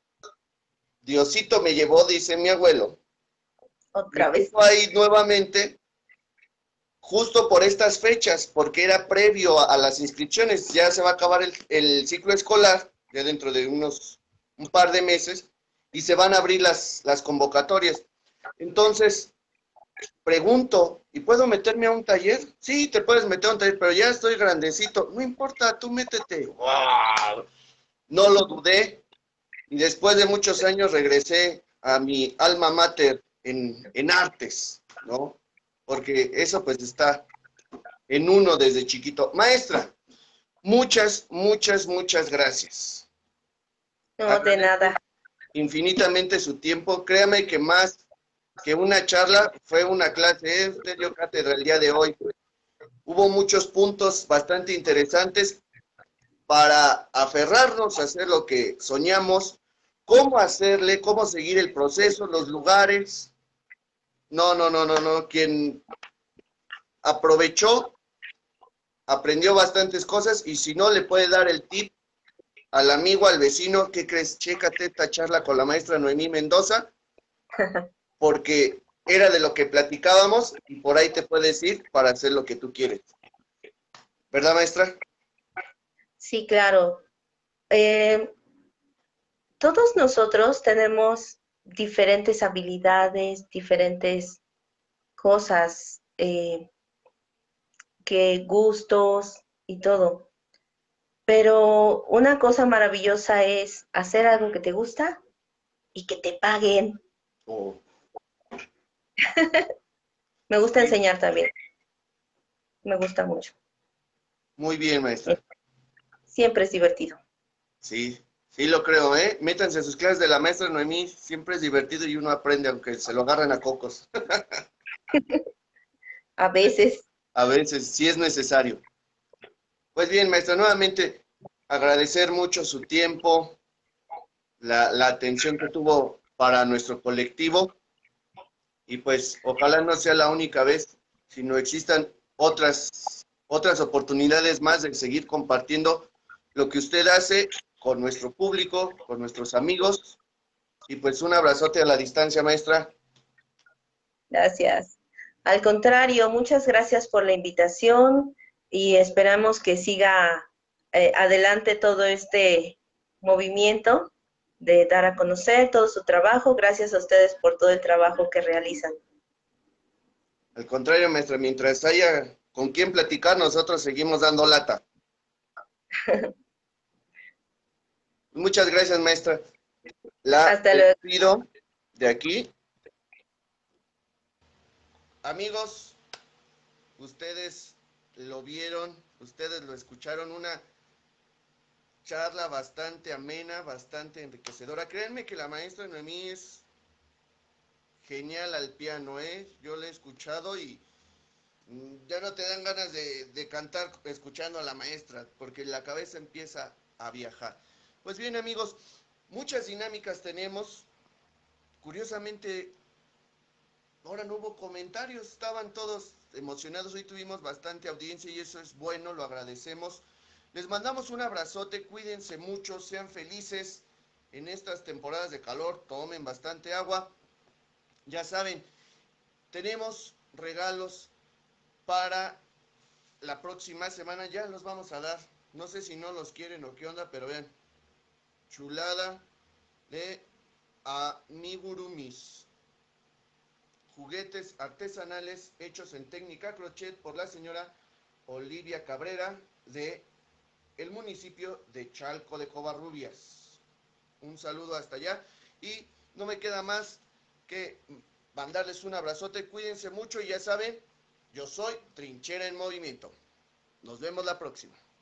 Speaker 1: Diosito me llevó, dice mi abuelo,
Speaker 3: Otra
Speaker 1: me
Speaker 3: vez.
Speaker 1: puso ahí nuevamente, justo por estas fechas, porque era previo a, a las inscripciones. Ya se va a acabar el, el ciclo escolar, ya dentro de unos un par de meses, y se van a abrir las, las convocatorias. Entonces, pregunto, ¿y puedo meterme a un taller? Sí, te puedes meter a un taller, pero ya estoy grandecito. No importa, tú métete. ¡Wow! No lo dudé, y después de muchos años regresé a mi alma mater en, en artes, ¿no? Porque eso pues está en uno desde chiquito. Maestra, muchas, muchas, muchas gracias.
Speaker 3: No, de nada.
Speaker 1: Infinitamente su tiempo. Créame que más que una charla fue una clase. Usted dio cátedra el día de hoy. Hubo muchos puntos bastante interesantes para aferrarnos a hacer lo que soñamos, cómo hacerle, cómo seguir el proceso, los lugares. No, no, no, no, no. Quien aprovechó, aprendió bastantes cosas, y si no, le puede dar el tip al amigo, al vecino. ¿Qué crees? Chécate esta charla con la maestra Noemí Mendoza, porque era de lo que platicábamos y por ahí te puedes ir para hacer lo que tú quieres. ¿Verdad, maestra?
Speaker 3: Sí, claro. Eh, todos nosotros tenemos diferentes habilidades, diferentes cosas, eh, que gustos y todo. Pero una cosa maravillosa es hacer algo que te gusta y que te paguen.
Speaker 1: Oh.
Speaker 3: Me gusta enseñar también. Me gusta mucho.
Speaker 1: Muy bien, maestra.
Speaker 3: Siempre es divertido.
Speaker 1: Sí, sí lo creo, ¿eh? Métanse a sus clases de la maestra Noemí, siempre es divertido y uno aprende, aunque se lo agarren a cocos.
Speaker 3: A veces.
Speaker 1: A veces, si es necesario. Pues bien, maestra, nuevamente agradecer mucho su tiempo, la, la atención que tuvo para nuestro colectivo, y pues ojalá no sea la única vez, sino existan otras, otras oportunidades más de seguir compartiendo lo que usted hace con nuestro público, con nuestros amigos, y pues un abrazote a la distancia, maestra.
Speaker 3: Gracias. Al contrario, muchas gracias por la invitación y esperamos que siga eh, adelante todo este movimiento de dar a conocer todo su trabajo. Gracias a ustedes por todo el trabajo que realizan.
Speaker 1: Al contrario, maestra, mientras haya con quién platicar, nosotros seguimos dando lata. Muchas gracias, maestra. La
Speaker 3: Hasta luego.
Speaker 1: despido de aquí. Amigos, ustedes lo vieron, ustedes lo escucharon, una charla bastante amena, bastante enriquecedora. Créanme que la maestra Noemí es genial al piano, ¿eh? Yo la he escuchado y ya no te dan ganas de, de cantar escuchando a la maestra, porque la cabeza empieza a viajar. Pues bien, amigos, muchas dinámicas tenemos. Curiosamente, ahora no hubo comentarios, estaban todos emocionados. Hoy tuvimos bastante audiencia y eso es bueno, lo agradecemos. Les mandamos un abrazote, cuídense mucho, sean felices en estas temporadas de calor, tomen bastante agua. Ya saben, tenemos regalos para la próxima semana, ya los vamos a dar. No sé si no los quieren o qué onda, pero vean, chulada de amigurumis. Juguetes artesanales hechos en técnica crochet por la señora Olivia Cabrera de el municipio de Chalco de Covarrubias. Un saludo hasta allá y no me queda más que mandarles un abrazote, cuídense mucho y ya saben, yo soy Trinchera en Movimiento. Nos vemos la próxima.